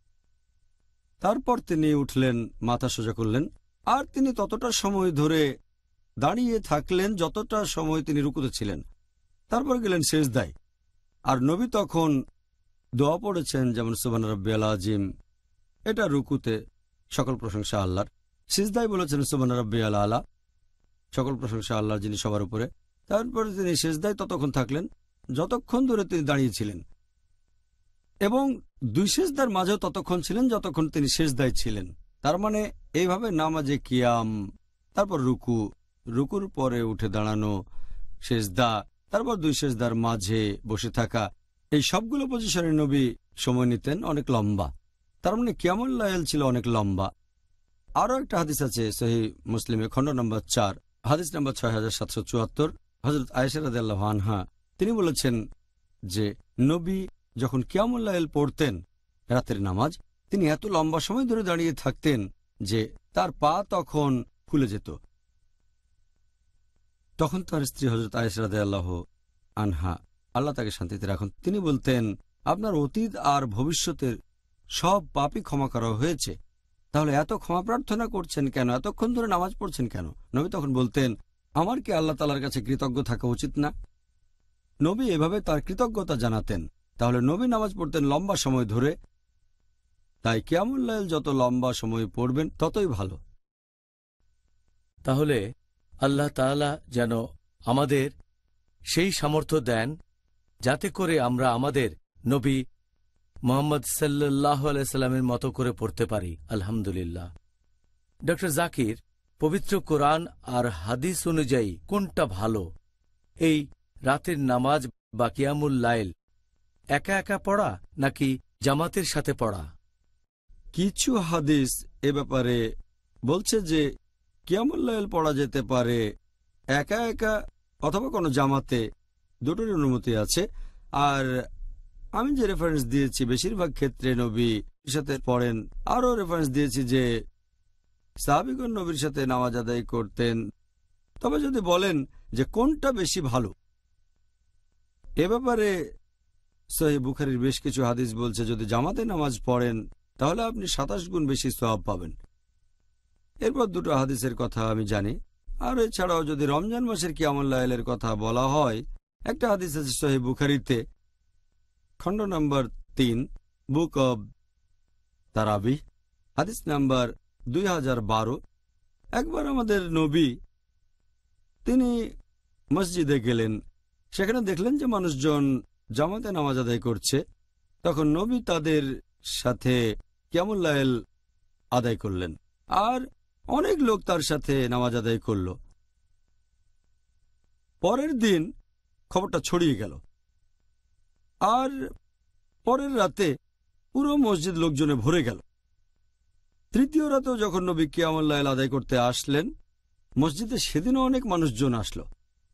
তারপর তিনি উঠলেন, মাথা সোজা করলেন, আর তিনি ততটা সময় ধরে দাঁড়িয়ে থাকলেন যতটা সময় তিনি রুকুতে ছিলেন। তারপর গেলেন সেজদায়, আর নবী তখন দোয়া পড়েছেন, যেমন সুবহান রাব্বিয়াল আযীম, এটা রুকুতে, সকল প্রশংসা আল্লাহর। সিজদায় বলেছেন সুবহান রাব্বিয়াল আলা, সকল প্রশংসা আল্লাহর যিনি সবার উপরে। তারপরে তিনি সেজদায় ততক্ষণ থাকলেন যতক্ষণ ধরে তিনি দাঁড়িয়েছিলেন, এবং দুই সেজদার মাঝেও ততক্ষণ ছিলেন যতক্ষণ তিনি সেজদায় ছিলেন। তার মানে এইভাবে নামাজে কিয়াম, তারপর রুকু, রুকুর পরে উঠে দাঁড়ানো, সেজদা, তারপর দুই সেজদার মাঝে বসে থাকা, এই সবগুলো পজিশনে নবী সময় নিতেন অনেক লম্বা। তার মানে কিয়ামুল-লাইল ছিল অনেক লম্বা। আরও একটা হাদিস আছে সহিহ মুসলিমে, খণ্ড নম্বর চার, হাদিস নম্বর ছয় হাজার সাতশো চুয়াত্তর। হযরত আয়েশা রাদিয়াল্লাহু আনহা তিনি বলেছেন যে নবী যখন কিয়ামুল-লাইল পড়তেন রাতের নামাজ, তিনি এত লম্বা সময় ধরে দাঁড়িয়ে থাকতেন যে তার পা তখন ফুলে যেত। তখন তার স্ত্রী হযরত আয়েশা রাদিয়াল্লাহু আনহা, আল্লাহ তাকে শান্তিতে রাখুন, তিনি বলতেন, আপনার অতীত আর ভবিষ্যতের সব পাপই ক্ষমা করা হয়েছে, তাহলে এত ক্ষমা প্রার্থনা করছেন কেন, এতক্ষণ ধরে নামাজ পড়ছেন কেন? নবী তখন বলতেন, আমার কি আল্লাহ তাআলার কাছে কৃতজ্ঞ থাকা উচিত না? নবী এভাবে তার কৃতজ্ঞতা জানাতেন। তাহলে নবী নামাজ পড়তেন লম্বা সময় ধরে, তাই কিয়ামুল-লাইল যত লম্বা সময় পড়বেন ততই ভালো। তাহলে আল্লাহ তাআলা যেন আমাদের সেই সামর্থ্য দেন যাতে করে আমরা আমাদের নবী মুহাম্মদ সাল্লাল্লাহু আলাইহি সাল্লামের মতো করে পড়তে পারি। আলহামদুলিল্লাহ। ডক্টর জাকির, পবিত্র কোরআন আর হাদিস অনুযায়ী কোনটা ভালো, এই রাতের নামাজ বা কিয়ামুল-লাইল একা একা পড়া নাকি জামাতের সাথে পড়া? কিছু হাদিস এ ব্যাপারে বলছে যে কিয়ামুল-লাইল পড়া যেতে পারে একা একা অথবা কোনো জামাতে, দুটোরই অনুমতি আছে। আর আমি যে রেফারেন্স দিয়েছি বেশিরভাগ ক্ষেত্রে নবীর সাথে পড়েন। আরও রেফারেন্স দিয়েছি যে সাহাবীগণ নবীর সাথে নামাজ আদায় করতেন। তবে যদি বলেন যে কোনটা বেশি ভালো, এ ব্যাপারে সহিহ বুখারীর বেশ কিছু হাদিস বলছে যদি জামাতে নামাজ পড়েন তাহলে আপনি সাতাশ গুণ বেশি সওয়াব পাবেন। এরপর দুটো হাদিসের কথা আমি জানি। আর এছাড়াও যদি রমজান মাসের কিয়ামুল লাইলের কথা বলা হয়, একটা হাদিস আছে সহিহ বুখারীতে, খণ্ড নম্বর তিন, বুক অব তারাবি, হাদিস নাম্বার দুই হাজার বারো। একবার আমাদের নবী তিনি মসজিদে গেলেন, সেখানে দেখলেন যে মানুষজন জামাতে নামাজ আদায় করছে। তখন নবী তাদের সাথে কিয়ামুল লাইল আদায় করলেন, আর অনেক লোক তার সাথে নামাজ আদায় করল। পরের দিন খবরটা ছড়িয়ে গেল, আর পরের রাতে পুরো মসজিদ লোকজনে ভরে গেল। তৃতীয় রাতেও যখন নবী কিয়ামুল লাইল আদায় করতে আসলেন, মসজিদে সেদিনও অনেক মানুষজন আসলো,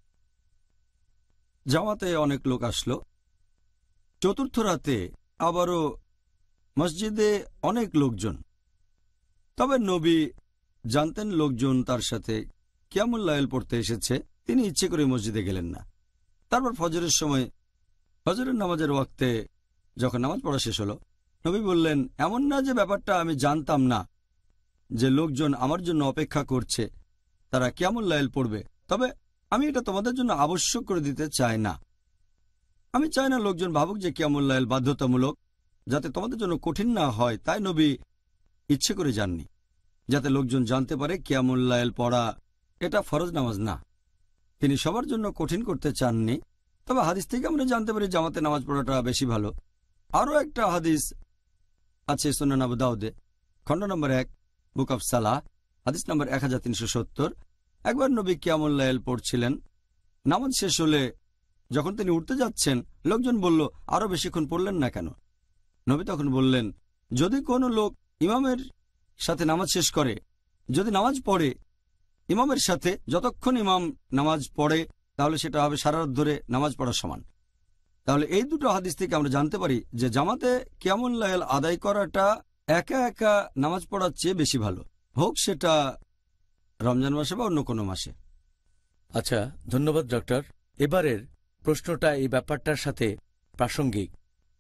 জামাতে অনেক লোক আসলো। চতুর্থ রাতে আবারও মসজিদে অনেক লোকজন। তবে নবী জানতেন লোকজন তার সাথে কিয়ামুল লাইল পড়তে এসেছে, তিনি ইচ্ছে করে মসজিদে গেলেন না। তারপর ফজরের সময়, ফজরের নামাজের ওয়াক্তে যখন নামাজ পড়া শেষ হলো, নবী বললেন, এমন না যে ব্যাপারটা আমি জানতাম না যে লোকজন আমার জন্য অপেক্ষা করছে, তারা কিয়ামুল লাইল পড়বে, তবে আমি এটা তোমাদের জন্য আবশ্যক করে দিতে চাই না। আমি চাই না লোকজন ভাবুক যে কিয়ামুল লাইল বাধ্যতামূলক, যাতে তোমাদের জন্য কঠিন না হয়, তাই নবী ইচ্ছে করে যাননি, যাতে লোকজন জানতে পারে কিয়ামুল লাইল পড়া এটা ফরজ নামাজ না। তিনি সবার জন্য কঠিন করতে চাননি। তবে হাদিস থেকে আমরা জানতে পারি জামাতে নামাজ পড়াটা বেশি ভালো। আরও একটা হাদিস আছে সুনান আবু দাউদে, খণ্ড নম্বর এক, বুক অফ সালাহ, হাদিস নম্বর এক হাজার তিনশো সত্তর। একবার নবী কিয়ামুল লাইল পড়ছিলেন। নামাজ শেষ হলে যখন তিনি উঠতে যাচ্ছেন, লোকজন বলল, আরও বেশিক্ষণ পড়লেন না কেন? নবী তখন বললেন, যদি কোনো লোক ইমামের সাথে নামাজ শেষ করে, যদি নামাজ পড়ে ইমামের সাথে যতক্ষণ ইমাম নামাজ পড়ে, তাহলে সেটা হবে সারা রাত ধরে নামাজ পড়ার সমান। তাহলে এই দুটো হাদিস থেকে আমরা জানতে পারি যে জামাতে কিয়ামুল লাইল আদায় করাটা একা একা নামাজ পড়ার চেয়ে বেশি ভালো, হোক সেটা রমজান মাসে বা অন্য কোনো মাসে। আচ্ছা, ধন্যবাদ ডক্টর। এবারের প্রশ্নটা এই ব্যাপারটার সাথে প্রাসঙ্গিক।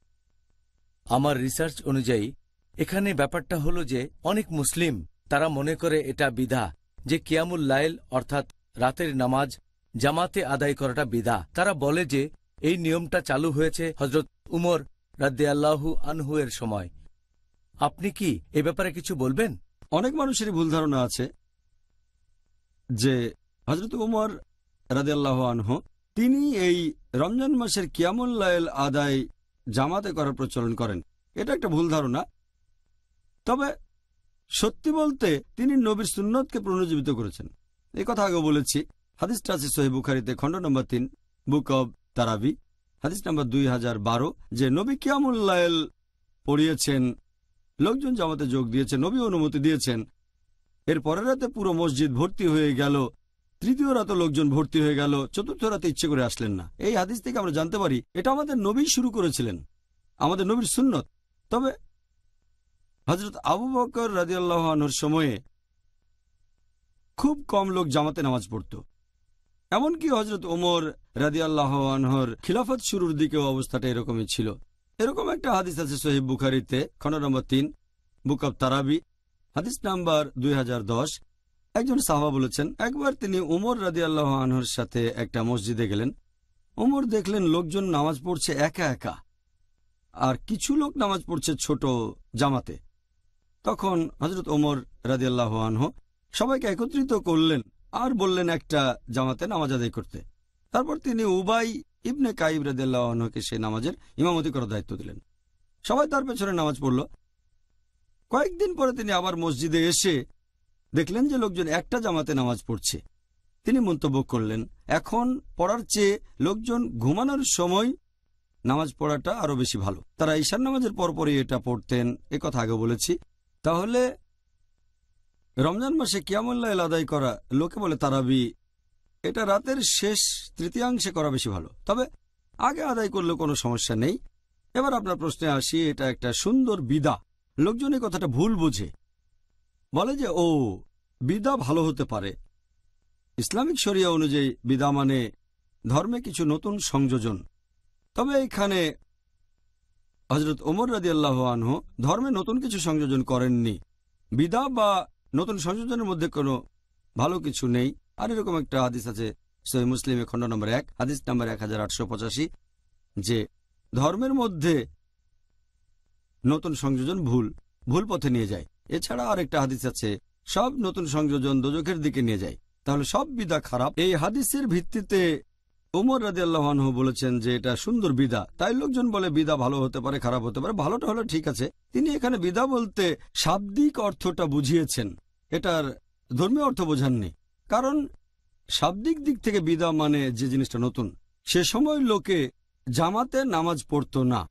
আমার রিসার্চ অনুযায়ী এখানে ব্যাপারটা হলো যে অনেক মুসলিম তারা মনে করে এটা বিধা, যে কিয়ামুল লাইল অর্থাৎ রাতের নামাজ জামাতে আদায় করাটা বিধা। তারা বলে যে এই নিয়মটা চালু হয়েছে হজরত উমর রাদিয়াল্লাহু আনহু এর সময়। আপনি কি এ ব্যাপারে কিছু বলবেন? অনেক মানুষেরই ভুল ধারণা আছে যে হজরত উমর রাদিয়াল্লাহু আনহু তিনি এই রমজান মাসের কিয়ামুল লাইল আদায় জামাতে করার প্রচলন করেন। এটা একটা ভুল ধারণা। তবে সত্যি বলতে তিনি নবীর সুন্নতকে পুনরুজ্জীবিত করেছেন। এই কথা আগে বলেছি। হাদিসটা আছে সহিহ বুখারীতে, খণ্ড নম্বর তিন, বুক অব তারাবি, হাদিস নম্বর দুই হাজার বারো, যে নবী কিয়ামুল লাইল পড়িয়েছেন, লোকজন জামাতে যোগ দিয়েছে, নবী অনুমতি দিয়েছেন। এর পরের রাতে পুরো মসজিদ ভর্তি হয়ে গেল, তৃতীয় রাতে লোকজন ভর্তি হয়ে গেল, চতুর্থ রাতে ইচ্ছে করে আসলেন না। এই হাদিস থেকে আমরা জানতে পারি এটা আমাদের নবী শুরু করেছিলেন, আমাদের নবীর সুন্নত। তবে হযরত আবু বকর রাদিয়াল্লাহু আনহুর সময়ে খুব কম লোক জামাতে নামাজ পড়ত। এমনকি হযরত ওমর রাদিয়াল্লাহু আনহুর খিলাফত শুরুর দিকেও অবস্থাটা এরকমই ছিল। এরকম একটা হাদিস আছে সহিহ বুখারীতে, খণ্ড নম্বর তিন, বুক অব তারাবি, হাদিস নাম্বার দুই হাজার দশ। একজন সাহাবা বলেছেন, একবার তিনি উমর রাদিয়াল্লাহু আনহুর সাথে একটা মসজিদে গেলেন। উমর দেখলেন লোকজন নামাজ পড়ছে একা একা, আর কিছু লোক নামাজ পড়ছে ছোট জামাতে। তখন হযরত ওমর রাদিয়াল্লাহু আনহু সবাইকে একত্রিত করলেন আর বললেন একটা জামাতে নামাজ আদায় করতে। তারপর তিনি উবাই ইবনে কাইব রাদিয়াল্লাহু আনহুকে সেই নামাজের ইমামতি করার দায়িত্ব দিলেন। সবাই তার পেছনে নামাজ পড়ল। কয়েকদিন পরে তিনি আবার মসজিদে এসে দেখলেন যে লোকজন একটা জামাতে নামাজ পড়ছে। তিনি মন্তব্য করলেন, এখন পড়ার চেয়ে লোকজন ঘুমানোর সময় নামাজ পড়াটা আরো বেশি ভালো। তারা ঈশার নামাজের পরপরই এটা পড়তেন, এ কথা আগে বলেছি। তাহলে রমজান মাসে কিয়ামুল লাইল আদায় করা, লোকে বলে তারাবি, এটা রাতের শেষ তৃতীয়াংশে করা বেশি ভালো। তবে আগে আদায় করলে কোনো সমস্যা নেই। এবার আপনার প্রশ্নে আসি, এটা একটা সুন্দর বিদা। লোকজন এই কথাটা ভুল বোঝে, বলে যে ও বিদা ভালো হতে পারে। ইসলামিক শরিয়া অনুযায়ী বিদা মানে ধর্মে কিছু নতুন সংযোজন। তবে এইখানে হযরত ওমর রাদিয়াল্লাহু আনহু ধর্মে নতুন কিছু সংযোজন করেননি। বিদা বা নতুন সংযোজনের মধ্যে কোনো ভালো কিছু নেই। আর এরকম একটা হাদিস আছে সহিহ মুসলিমে খণ্ড নম্বর এক হাদিস নম্বর এক হাজার আটশো পঁচাশি যে ধর্মের মধ্যে নতুন সংযোজন ভুল ভুল পথে নিয়ে যায়। এছাড়া আরেকটা হাদিস আছে সব নতুন সংযোজন দোজখের দিকে নিয়ে যায়। তাহলে সব বিদা খারাপ। এই হাদিসের ভিত্তিতে ওমর রাদিয়াল্লাহু আনহু বলেছেন যে এটা সুন্দর বিদা। তাই লোকজন বলে বিদা ভালো হতে পারে, খারাপ হতে পারে। ভালোটা হলো ঠিক আছে। তিনি এখানে বিদা বলতে শাব্দিক অর্থটা বুঝিয়েছেন, এটার ধর্মীয় অর্থ বোঝাননি। কারণ শাব্দিক দিক থেকে বিদা মানে যে জিনিসটা নতুন। সে সময় লোকে জামাতে নামাজ পড়তো না।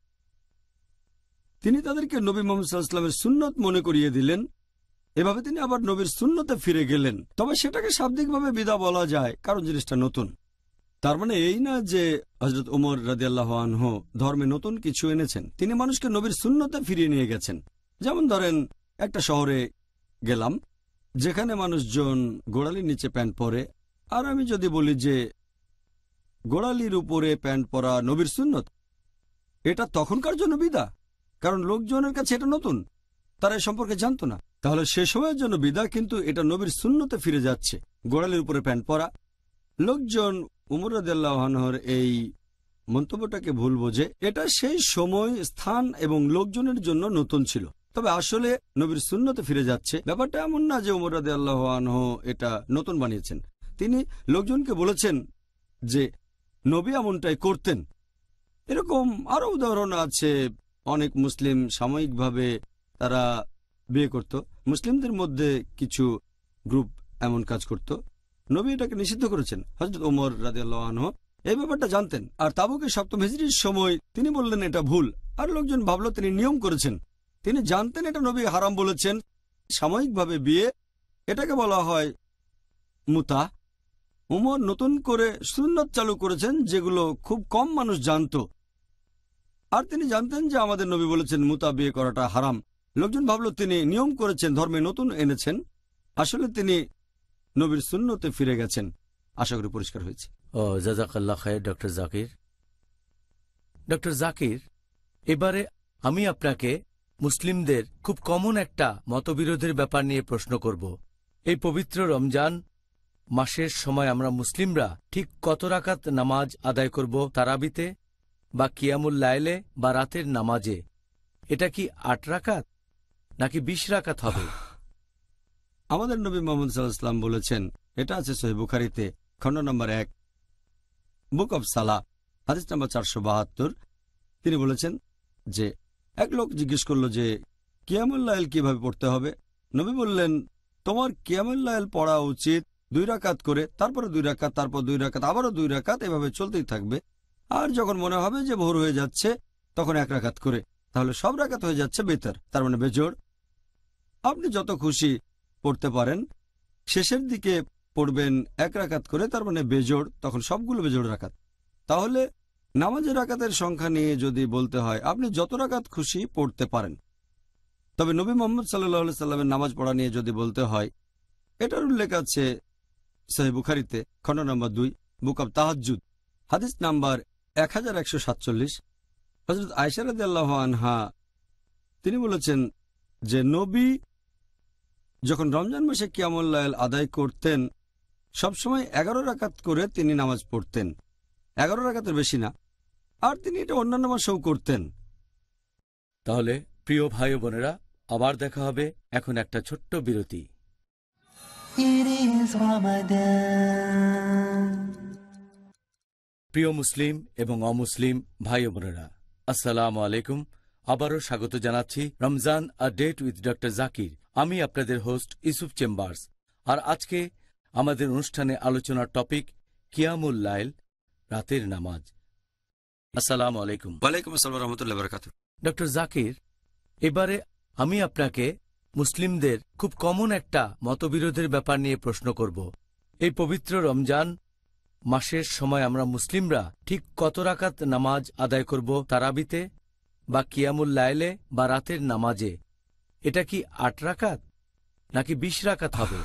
তিনি তাদেরকে নবী মুহাম্মদ সাল্লাল্লাহু আলাইহি ওয়াসাল্লামের সুন্নত মনে করিয়ে দিলেন। এভাবে তিনি আবার নবীর সুন্নতে ফিরে গেলেন। তবে সেটাকে শাব্দিকভাবে বিদা বলা যায়, কারণ জিনিসটা নতুন। তার মানে এই না যে হযরত ওমর রাদিয়াল্লাহু আনহু ধর্মে নতুন কিছু এনেছেন। তিনি মানুষকে নবীর সুন্নতে ফিরিয়ে নিয়ে গেছেন। যেমন ধরেন একটা শহরে গেলাম যেখানে মানুষজন গোড়ালির নিচে প্যান্ট পরে, আর আমি যদি বলি যে গোড়ালির উপরে প্যান্ট পরা নবীর সুন্নত, এটা তখনকার জন্য বিদা, কারণ লোকজনের কাছে এটা নতুন, তারা এ সম্পর্কে জানতো না। তাহলে সে সময়ের জন্য বিদা, কিন্তু এটা নবীর সুন্নতে ফিরে যাচ্ছে। গোড়ালির উপরে প্যান্ট পরা। লোকজন উমর রাদিয়াল্লাহু আনহুর এই মন্তব্যটাকে ভুল বোঝে। এটা সেই সময়, স্থান এবং লোকজনের জন্য নতুন ছিল, তবে আসলে নবীর সুন্নতে ফিরে যাচ্ছে। ব্যাপারটা এমন না যে উমর রাদিয়াল্লাহু আনহু এটা নতুন বানিয়েছেন। তিনি লোকজনকে বলেছেন যে নবী এমনটাই করতেন। এরকম আরো উদাহরণ আছে। অনেক মুসলিম সাময়িকভাবে তারা বিয়ে করত। মুসলিমদের মধ্যে কিছু গ্রুপ এমন কাজ করত। নবী এটাকে নিষিদ্ধ করেছেন। হযরত ওমর রাদিয়াল্লাহু আনহু এই ব্যাপারটা জানতেন। আর তাবুকের সপ্তম হিজরির সময় তিনি বললেন এটা ভুল, আর লোকজন ভাবল তিনি নিয়ম করেছেন। তিনি জানতেন এটা নবী হারাম বলেছেন। সাময়িকভাবে বিয়ে, এটাকে বলা হয় মুতা। উমর নতুন করে সুন্নত চালু করেছেন যেগুলো খুব কম মানুষ জানত। আর তিনি জানতেন যে আমাদের নবী বলেছেন মুতা বিয়ে করাটা হারাম। লোকজন ভাবল তিনি নিয়ম করেছেন, ধর্মে নতুন এনেছেন। আসলে তিনি নবীর সুন্নতে ফিরে গেছেন। আশা করি পরিষ্কার হয়েছে। ও জাযাকাল্লাহ খায়র ডক্টর জাকির। ডক্টর জাকির, এবারে আমি আপনাকে মুসলিমদের খুব কমন একটা মতবিরোধের ব্যাপার নিয়ে প্রশ্ন করব। এই পবিত্র রমজান মাসের সময় আমরা মুসলিমরা ঠিক কত রাকাত নামাজ আদায় করব তারাবিতে বা কিয়ামুল লাইলে বা রাতের নামাজে? এটা কি আট রাকাত নাকি বিশ রাকাত হবে? আমাদের নবী মুহাম্মদ সাল্লাল্লাহু আলাইহি ওয়াসাল্লাম বলেছেন, এটা আছে সহিহ বুখারীতে খণ্ড নম্বর এক বুক অব সালাহ হাদিস নম্বর চারশো বাহাত্তর। তিনি বলেছেন যে এক লোক জিজ্ঞেস করল যে কিয়ামুল লাইল কিভাবে পড়তে হবে। নবী বললেন, তোমার কিয়ামুল লাইল পড়া উচিত দুই রাকাত করে, তারপরে দুই রাকাত, তারপর দুই রাকাত, আবারও দুই রাকাত, এভাবে চলতেই থাকবে। আর যখন মনে হবে যে ভোর হয়ে যাচ্ছে তখন এক রাকাত করে। তাহলে সব রাকাত হয়ে যাচ্ছে বেতার, তার মানে বেজোড়। আপনি যত খুশি পড়তে পারেন। শেষের দিকে পড়বেন এক রাকাত করে, তার মানে বেজোড়, তখন সবগুলো বেজোড় রাকাত। তাহলে নামাজের রাকাতের সংখ্যা নিয়ে যদি বলতে হয়, আপনি যত রাকাত খুশি পড়তে পারেন। তবে নবী মুহাম্মদ সাল্লাল্লাহু আলাইহি সাল্লামের নামাজ পড়া নিয়ে যদি বলতে হয়, এটার উল্লেখ আছে সহিহ বুখারীতে খণ্ড নম্বর দুই বুক অব তাহাজ্জুদ হাদিস নাম্বার এক হাজার একশো সাতচল্লিশ। হযরত আয়েশা রাদিয়াল্লাহু আনহা তিনি বলেছেন যে নবী যখন রমজান মাসে কিয়ামুল লাইল আদায় করতেন সবসময় এগারো রাকাত করে তিনি নামাজ পড়তেন, এগারো রাকাতের বেশি না। আর তিনি এটা অন্যান্য মাসেও করতেন। তাহলে প্রিয় ভাই ও বোনেরা, আবার দেখা হবে। এখন একটা ছোট্ট বিরতি। প্রিয় মুসলিম এবং অমুসলিম ভাই ও বোনেরা, আসসালামু আলাইকুম। আবারও স্বাগত জানাচ্ছি Ramzan a date with doctor Zakir. আমি আপনাদের হোস্ট ইউসুফ চেম্বার্স। আর আজকে আমাদের অনুষ্ঠানে আলোচনার টপিক কিয়ামুল লাইল, রাতের নামাজ। আসসালামু আলাইকুম। ওয়ালাইকুম আসসালাম ওয়া রাহমাতুল্লাহি ওয়া বারাকাতুহু। ডক্টর জাকির, এবারে আমি আপনাকে মুসলিমদের খুব কমন একটা মতবিরোধের ব্যাপার নিয়ে প্রশ্ন করব। এই পবিত্র রমজান মাসের সময় আমরা মুসলিমরা ঠিক কত রাকাত নামাজ আদায় করব তারাবিতে বা কিয়ামুল লাইলে বা রাতের নামাজে? এটা কি আট রাকাত নাকি বিশ রাকাত হবে?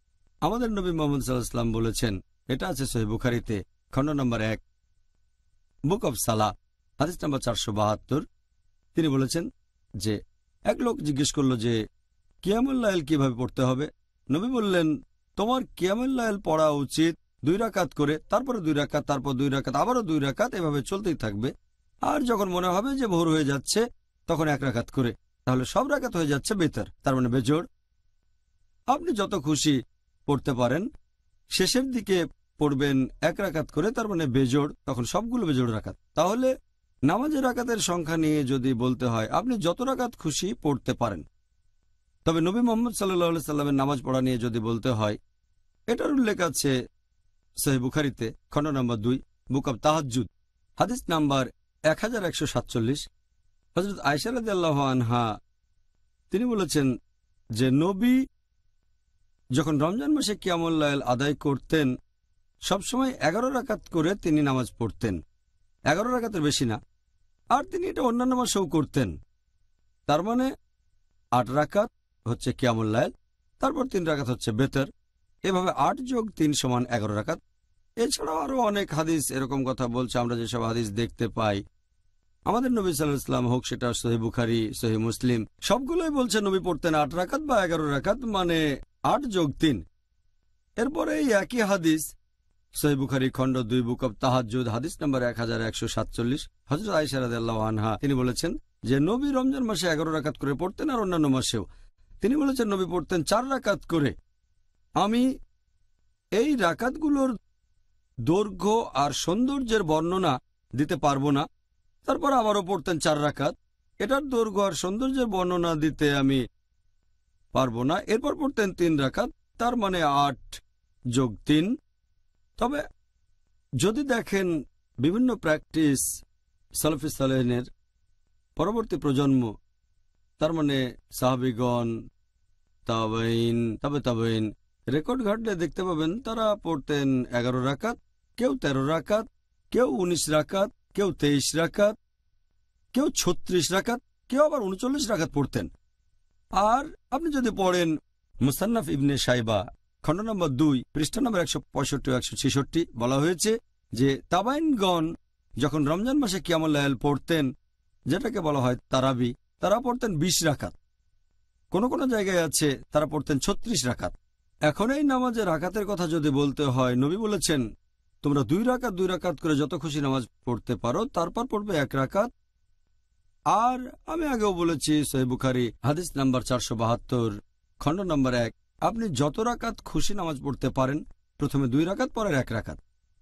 আমাদের নবী মুহাম্মদ সাল্লাল্লাহু আলাইহি ওয়াসাল্লাম বলেছেন, এটা আছে সহিহ বুখারীতে খণ্ড নম্বর এক বুক অব সালাহ, হাদিস নাম্বার চারশো বাহাত্তর। তিনি বলেছেন যে এক লোক জিজ্ঞেস করল যে কিয়ামুল লাইল কিভাবে পড়তে হবে। নবী বললেন, তোমার কিয়ামুল লাইল পড়া উচিত দুই রাকাত করে, তারপরে দুই রাকাত, তারপর দুই রাকাত, আবারও দুই রাকাত, এভাবে চলতেই থাকবে। আর যখন মনে হবে যে ভোর হয়ে যাচ্ছে তখন এক রাকাত করে, তাহলে সব রাকাত হয়ে যাচ্ছে বেতার, তার মানে বেজোড়। আপনি যত খুশি পড়তে পারেন, শেষের দিকে পড়বেন এক রাকাত করে, তার মানে বেজোড়, তখন সবগুলো বেজোড় রাকাত। তাহলে নামাজের রাকাতের সংখ্যা নিয়ে যদি বলতে হয়, আপনি যত রাকাত খুশি পড়তে পারেন। তবে নবী মোহাম্মদ সাল্লাল্লাহু আলাইহি সাল্লামের নামাজ পড়া নিয়ে যদি বলতে হয়, এটার উল্লেখ আছে সহিহ বুখারীতে, খণ্ড নম্বর দুই, বুক অব তাহাজ্জুদ, হাদিস নাম্বার এক হাজার একশো সাতচল্লিশ। হযরত আয়েশা রাদিয়াল্লাহু আনহা তিনি বলেছেন যে নবী যখন রমজান মাসে কিয়ামুল লাইল আদায় করতেন, সবসময় এগারো রাকাত করে তিনি নামাজ পড়তেন, এগারো রাকাতের বেশি না। আর তিনি এটা অন্যান্য মাসেও করতেন। তার মানে আট রাকাত হচ্ছে কিয়ামুল লাইল, তারপর তিন রাকাত হচ্ছে বেতর, এভাবে আট যোগ তিন সমান এগারো রাকাত। এছাড়াও আরো অনেক হাদিস এরকম কথা বলছে। আমরা যেসব হাদিস দেখতে পাই, আমাদের নবী সাল্লাল্লাহু আলাইহি ওয়াসাল্লাম হোক সেটা সহিহ বুখারী, সহিহ মুসলিম, সবগুলোই বলছে নবী পড়তেন আট রাকাত বা এগারো রাকাত, মানে আট যোগ তিন। এরপরে এই একই হাদিস সহিহ বুখারী খণ্ড দুই, বুক অব তাহাজ্জুদ, হাদিস নাম্বার এক হাজার একশো সাতচল্লিশ। হযরত আয়েশা রাদিয়াল্লাহু আনহা তিনি বলেছেন যে নবী রমজান মাসে এগারো রাকাত করে পড়তেন, আর অন্যান্য মাসেও। তিনি বলেছেন নবী পড়তেন চার রাকাত করে। আমি এই রাকাতগুলোর দৈর্ঘ্য আর সৌন্দর্যের বর্ণনা দিতে পারবো না। তারপর আবারও পড়তেন চার রাকাত, এটার দৈর্ঘ্য আর সৌন্দর্যের বর্ণনা দিতে আমি পারবো না। এরপর পড়তেন তিন রাকাত, তার মানে আট যোগ তিন। তবে যদি দেখেন বিভিন্ন প্র্যাকটিস সালাফি সালেহিনের পরবর্তী প্রজন্ম, তার মানে সাহাবিগণ, তাবেঈন, তাবে তাবেঈন, রেকর্ড ঘাটলে দেখতে পাবেন তারা পড়তেন এগারো রাকাত, কেউ তেরো রাকাত, কেউ উনিশ রাকাত, কেউ তেইশ রাকাত, কেউ ছত্রিশ রাকাত, কেউ আবার উনচল্লিশ রাকাত পড়তেন। আর আপনি যদি পড়েন মুসান্নাফ ইবনে সাইবা খণ্ড নম্বর দুই, পৃষ্ঠা নম্বর একশো পঁয়ষট্টি ও একশো ছেষট্টি, বলা হয়েছে যে তাবাইনগণ যখন রমজান মাসে কিয়ামুল লাইল পড়তেন, যেটাকে বলা হয় তারাবি, তারা পড়তেন বিশ রাকাত। কোন কোন জায়গায় আছে তারা পড়তেন ছত্রিশ রাকাত। এখন এই নামাজের রাকাতের কথা যদি বলতে হয়, নবী বলেছেন তোমরা দুই রাকাত দুই রাকাত করে যত খুশি নামাজ পড়তে পারো, তারপর পড়বে এক রাকাত। আর আমি আগেও বলেছি সহিহ বুখারী হাদিস নাম্বার চারশো বাহাত্তর, খণ্ড নম্বর এক, আপনি যত রাকাত খুশি নামাজ পড়তে পারেন, প্রথমে দুই রাকাত পরের এক রাকাত।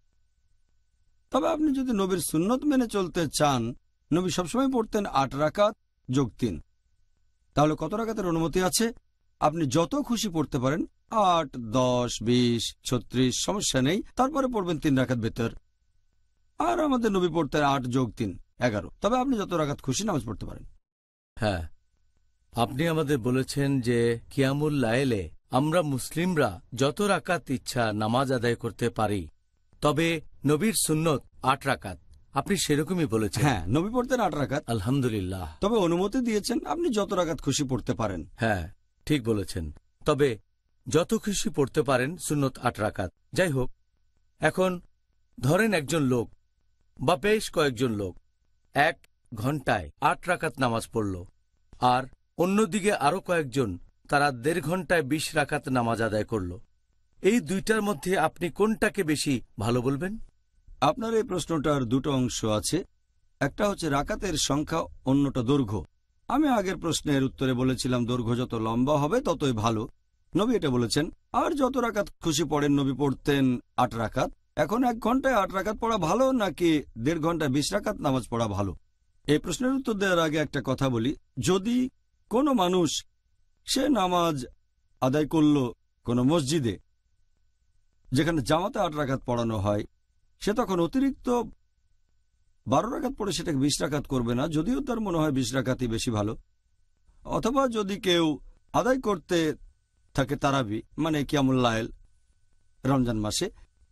তবে আপনি যদি নবীর সুন্নত মেনে চলতে চান, নবী সবসময় পড়তেন আট রাকাত যোগ তিন। তাহলে কত রাকাতের অনুমতি আছে? আপনি যত খুশি পড়তে পারেন, আট, দশ, বিশ, ছত্রিশ, সমস্যা নেই। তারপরে পড়বেন তিন রাকাত বেতর। আর আমাদের নবী পড়তেন আট যোগ তিন, এগারো। তবে আপনি যত রাকাত খুশি নামাজ পড়তে পারেন। হ্যাঁ, আপনি আমাদের বলেছেন যে কিয়ামুল লাইলে আমরা মুসলিমরা যত রাকাত ইচ্ছা নামাজ আদায় করতে পারি, তবে নবীর সুন্নত আট রাকাত। আপনি সেরকমই বলেছেন। হ্যাঁ, নবী পড়তেন আট রাকাত, আলহামদুলিল্লাহ। তবে অনুমতি দিয়েছেন আপনি যত রাকাত খুশি পড়তে পারেন। হ্যাঁ, ঠিক বলেছেন। তবে যত খুশি পড়তে পারেন, সুন্নত আট রাকাত। যাই হোক, এখন ধরেন একজন লোক বা বেশ কয়েকজন লোক এক ঘন্টায় আট রাকাত নামাজ পড়ল, আর অন্যদিকে আরো কয়েকজন তারা দেড় ঘন্টায় বিশ রাকাত নামাজ আদায় করল। এই দুইটার মধ্যে আপনি কোনটাকে বেশি ভালো বলবেন? আপনার এই প্রশ্নটার দুটো অংশ আছে। একটা হচ্ছে রাকাতের সংখ্যা, অন্যটা দৈর্ঘ্য। আমি আগের প্রশ্নের উত্তরে বলেছিলাম দৈর্ঘ্য যত লম্বা হবে ততই ভালো। নবী এটা বলেছেন। আর যত রাকাত খুশি পড়েন, নবী পড়তেন আট রাকাত। এখন এক ঘন্টায় আট রাকাত পড়া ভালো নাকি দেড় ঘন্টায় বিশ রাকাত নামাজ পড়া ভালো? এই প্রশ্নের উত্তর দেওয়ার আগে একটা কথা বলি। যদি কোনো মানুষ সে নামাজ আদায় করল কোনো মসজিদে যেখানে জামাতে আট রাকাত পড়ানো হয়, সে তখন অতিরিক্ত বারো রাকাত পড়ে সেটাকে বিশ রাকাত করবে না, যদিও তার মনে হয় বিশ রাকাতই বেশি ভালো। অথবা যদি কেউ আদায় করতে থাকে তারাবি, মানে কিয়ামুল লাইল রমজান মাসে,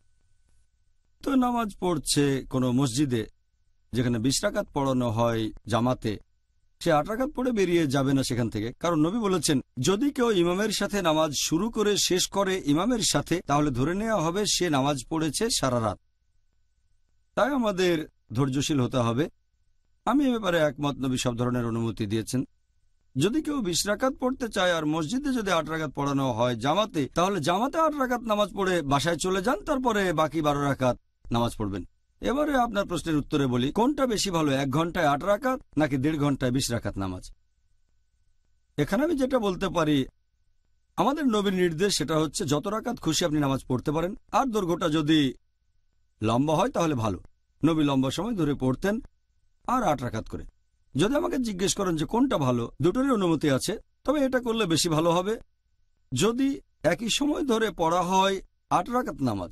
তো নামাজ পড়ছে কোনো মসজিদে যেখানে বিশ রাকাত পড়ানো হয় জামাতে, সে আট রাকাত পড়ে বেরিয়ে যাবে না সেখান থেকে। কারণ নবী বলেছেন যদি কেউ ইমামের সাথে নামাজ শুরু করে শেষ করে ইমামের সাথে, তাহলে ধরে নেওয়া হবে সে নামাজ পড়েছে সারা রাত। তাই আমাদের ধৈর্যশীল হতে হবে। আমি এ ব্যাপারে একমত, নবী সব ধরনের অনুমতি দিয়েছেন। যদি কেউ বিশ রাকাত পড়তে চায় আর মসজিদে যদি আট রাকাত পড়ানো হয় জামাতে, তাহলে জামাতে আট রাকাত নামাজ পড়ে বাসায় চলে যান, তারপরে বাকি বারো রাকাত নামাজ পড়বেন। এবারে আপনার প্রশ্নের উত্তরে বলি, কোনটা বেশি ভালো, এক ঘন্টায় আট রাকাত নাকি দেড় ঘন্টায় বিশ রাকাত নামাজ? এখানে আমি যেটা বলতে পারি, আমাদের নবীর নির্দেশ সেটা হচ্ছে যত রাকাত খুশি আপনি নামাজ পড়তে পারেন, আর দৈর্ঘ্যটা যদি লম্বা হয় তাহলে ভালো। নবী লম্বা সময় ধরে পড়তেন আর আট রাকাত করে। যদি আমাকে জিজ্ঞেস করেন যে কোনটা ভালো, দুটোরই অনুমতি আছে, তবে এটা করলে বেশি ভালো হবে। যদি একই সময় ধরে পড়া হয় আট রাকাত নামাজ,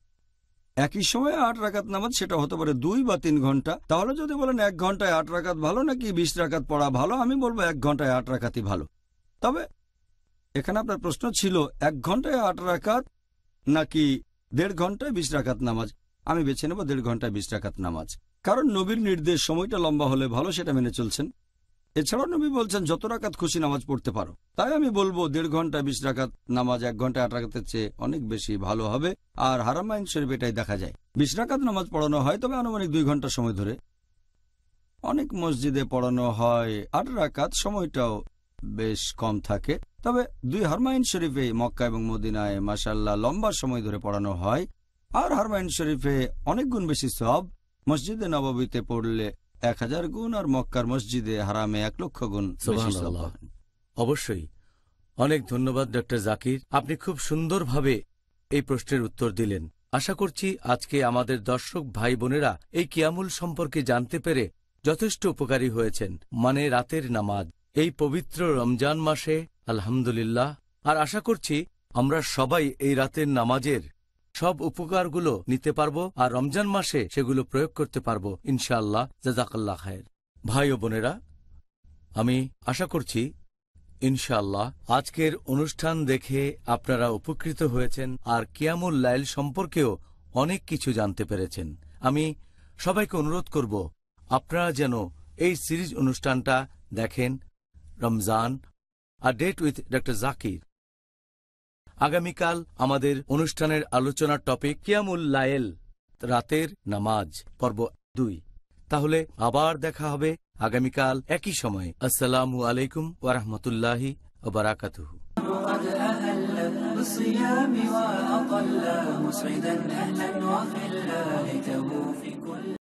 একই সময়ে আট রাকাত নামাজ, সেটা হতে পারে দুই বা তিন ঘন্টা। তাহলে যদি বলেন এক ঘন্টায় আট রাকাত ভালো নাকি বিশ রাকাত পড়া ভালো, আমি বলবো এক ঘন্টায় আট রাকাতই ভালো। তবে এখানে আপনার প্রশ্ন ছিল এক ঘন্টায় আট রাকাত নাকি দেড় ঘন্টায় বিশ রাকাত নামাজ। আমি বেছে নেব দেড় ঘন্টায় বিশ রাকাত নামাজ, কারণ নবীর নির্দেশ সময়টা লম্বা হলে ভালো, সেটা মেনে চলছেন। এছাড়াও নবী বলছেন যত রাকাত খুশি নামাজ পড়তে পারো। তাই আমি বলবো দেড় ঘন্টায় বিশ রাকাত নামাজ এক ঘন্টায় আট রাকাতের চেয়ে অনেক বেশি ভালো হবে। আর হারামাইন শরীফ এটাই দেখা যায়, বিশ রাকাত নামাজ পড়ানো হয়, তবে আনুমানিক দুই ঘন্টা সময় ধরে। অনেক মসজিদে পড়ানো হয় আট রাকাত, সময়টাও বেশ কম থাকে। তবে দুই হারমাইন শরীফে মক্কা এবং মদিনায় মাশাআল্লাহ লম্বা সময় ধরে পড়ানো হয়। আর হারমাইন শরীফে অনেক গুণ বেশি সওয়াব। মসজিদে নববীতে পড়লে এক হাজার গুণ, আর মক্কার মসজিদে হারামে এক লক্ষ গুণ বেশি সওয়াব। অবশ্যই। অনেক ধন্যবাদ ডক্টর জাকির, আপনি খুব সুন্দরভাবে এই প্রশ্নের উত্তর দিলেন। আশা করছি আজকে আমাদের দর্শক ভাই বোনেরা এই কিয়ামুল সম্পর্কে জানতে পেরে যথেষ্ট উপকারী হয়েছেন। মানে রাতের নামাজ এই পবিত্র রমজান মাসে, আলহামদুলিল্লাহ। আর আশা করছি আমরা সবাই এই রাতের নামাজের সব উপকারগুলো নিতে পারবো আর রমজান মাসে সেগুলো প্রয়োগ করতে পারবো ইনশাআল্লাহ। জাযাকাল্লাহ খায়ের। ভাই ও বোনেরা, আমি আশা করছি ইনশাআল্লাহ আজকের অনুষ্ঠান দেখে আপনারা উপকৃত হয়েছেন আর কিয়ামুল লাইল সম্পর্কেও অনেক কিছু জানতে পেরেছেন। আমি সবাইকে অনুরোধ করব আপনারা যেন এই সিরিজ অনুষ্ঠানটা দেখেন, রমজান আর ডেট উইথ ডক্টর জাকির। আগামীকাল আমাদের অনুষ্ঠানের আলোচনার টপিক কিয়ামুল লাইল, রাতের নামাজ, পর্ব দুই। তাহলে আবার দেখা হবে আগামীকাল একই সময়। আসসালামু আলাইকুম ওয়া রাহমাতুল্লাহি ওয়া বারাকাতুহু। قد أهل بالصيام وأطل مسعدا أهلا وخلا ليته في كل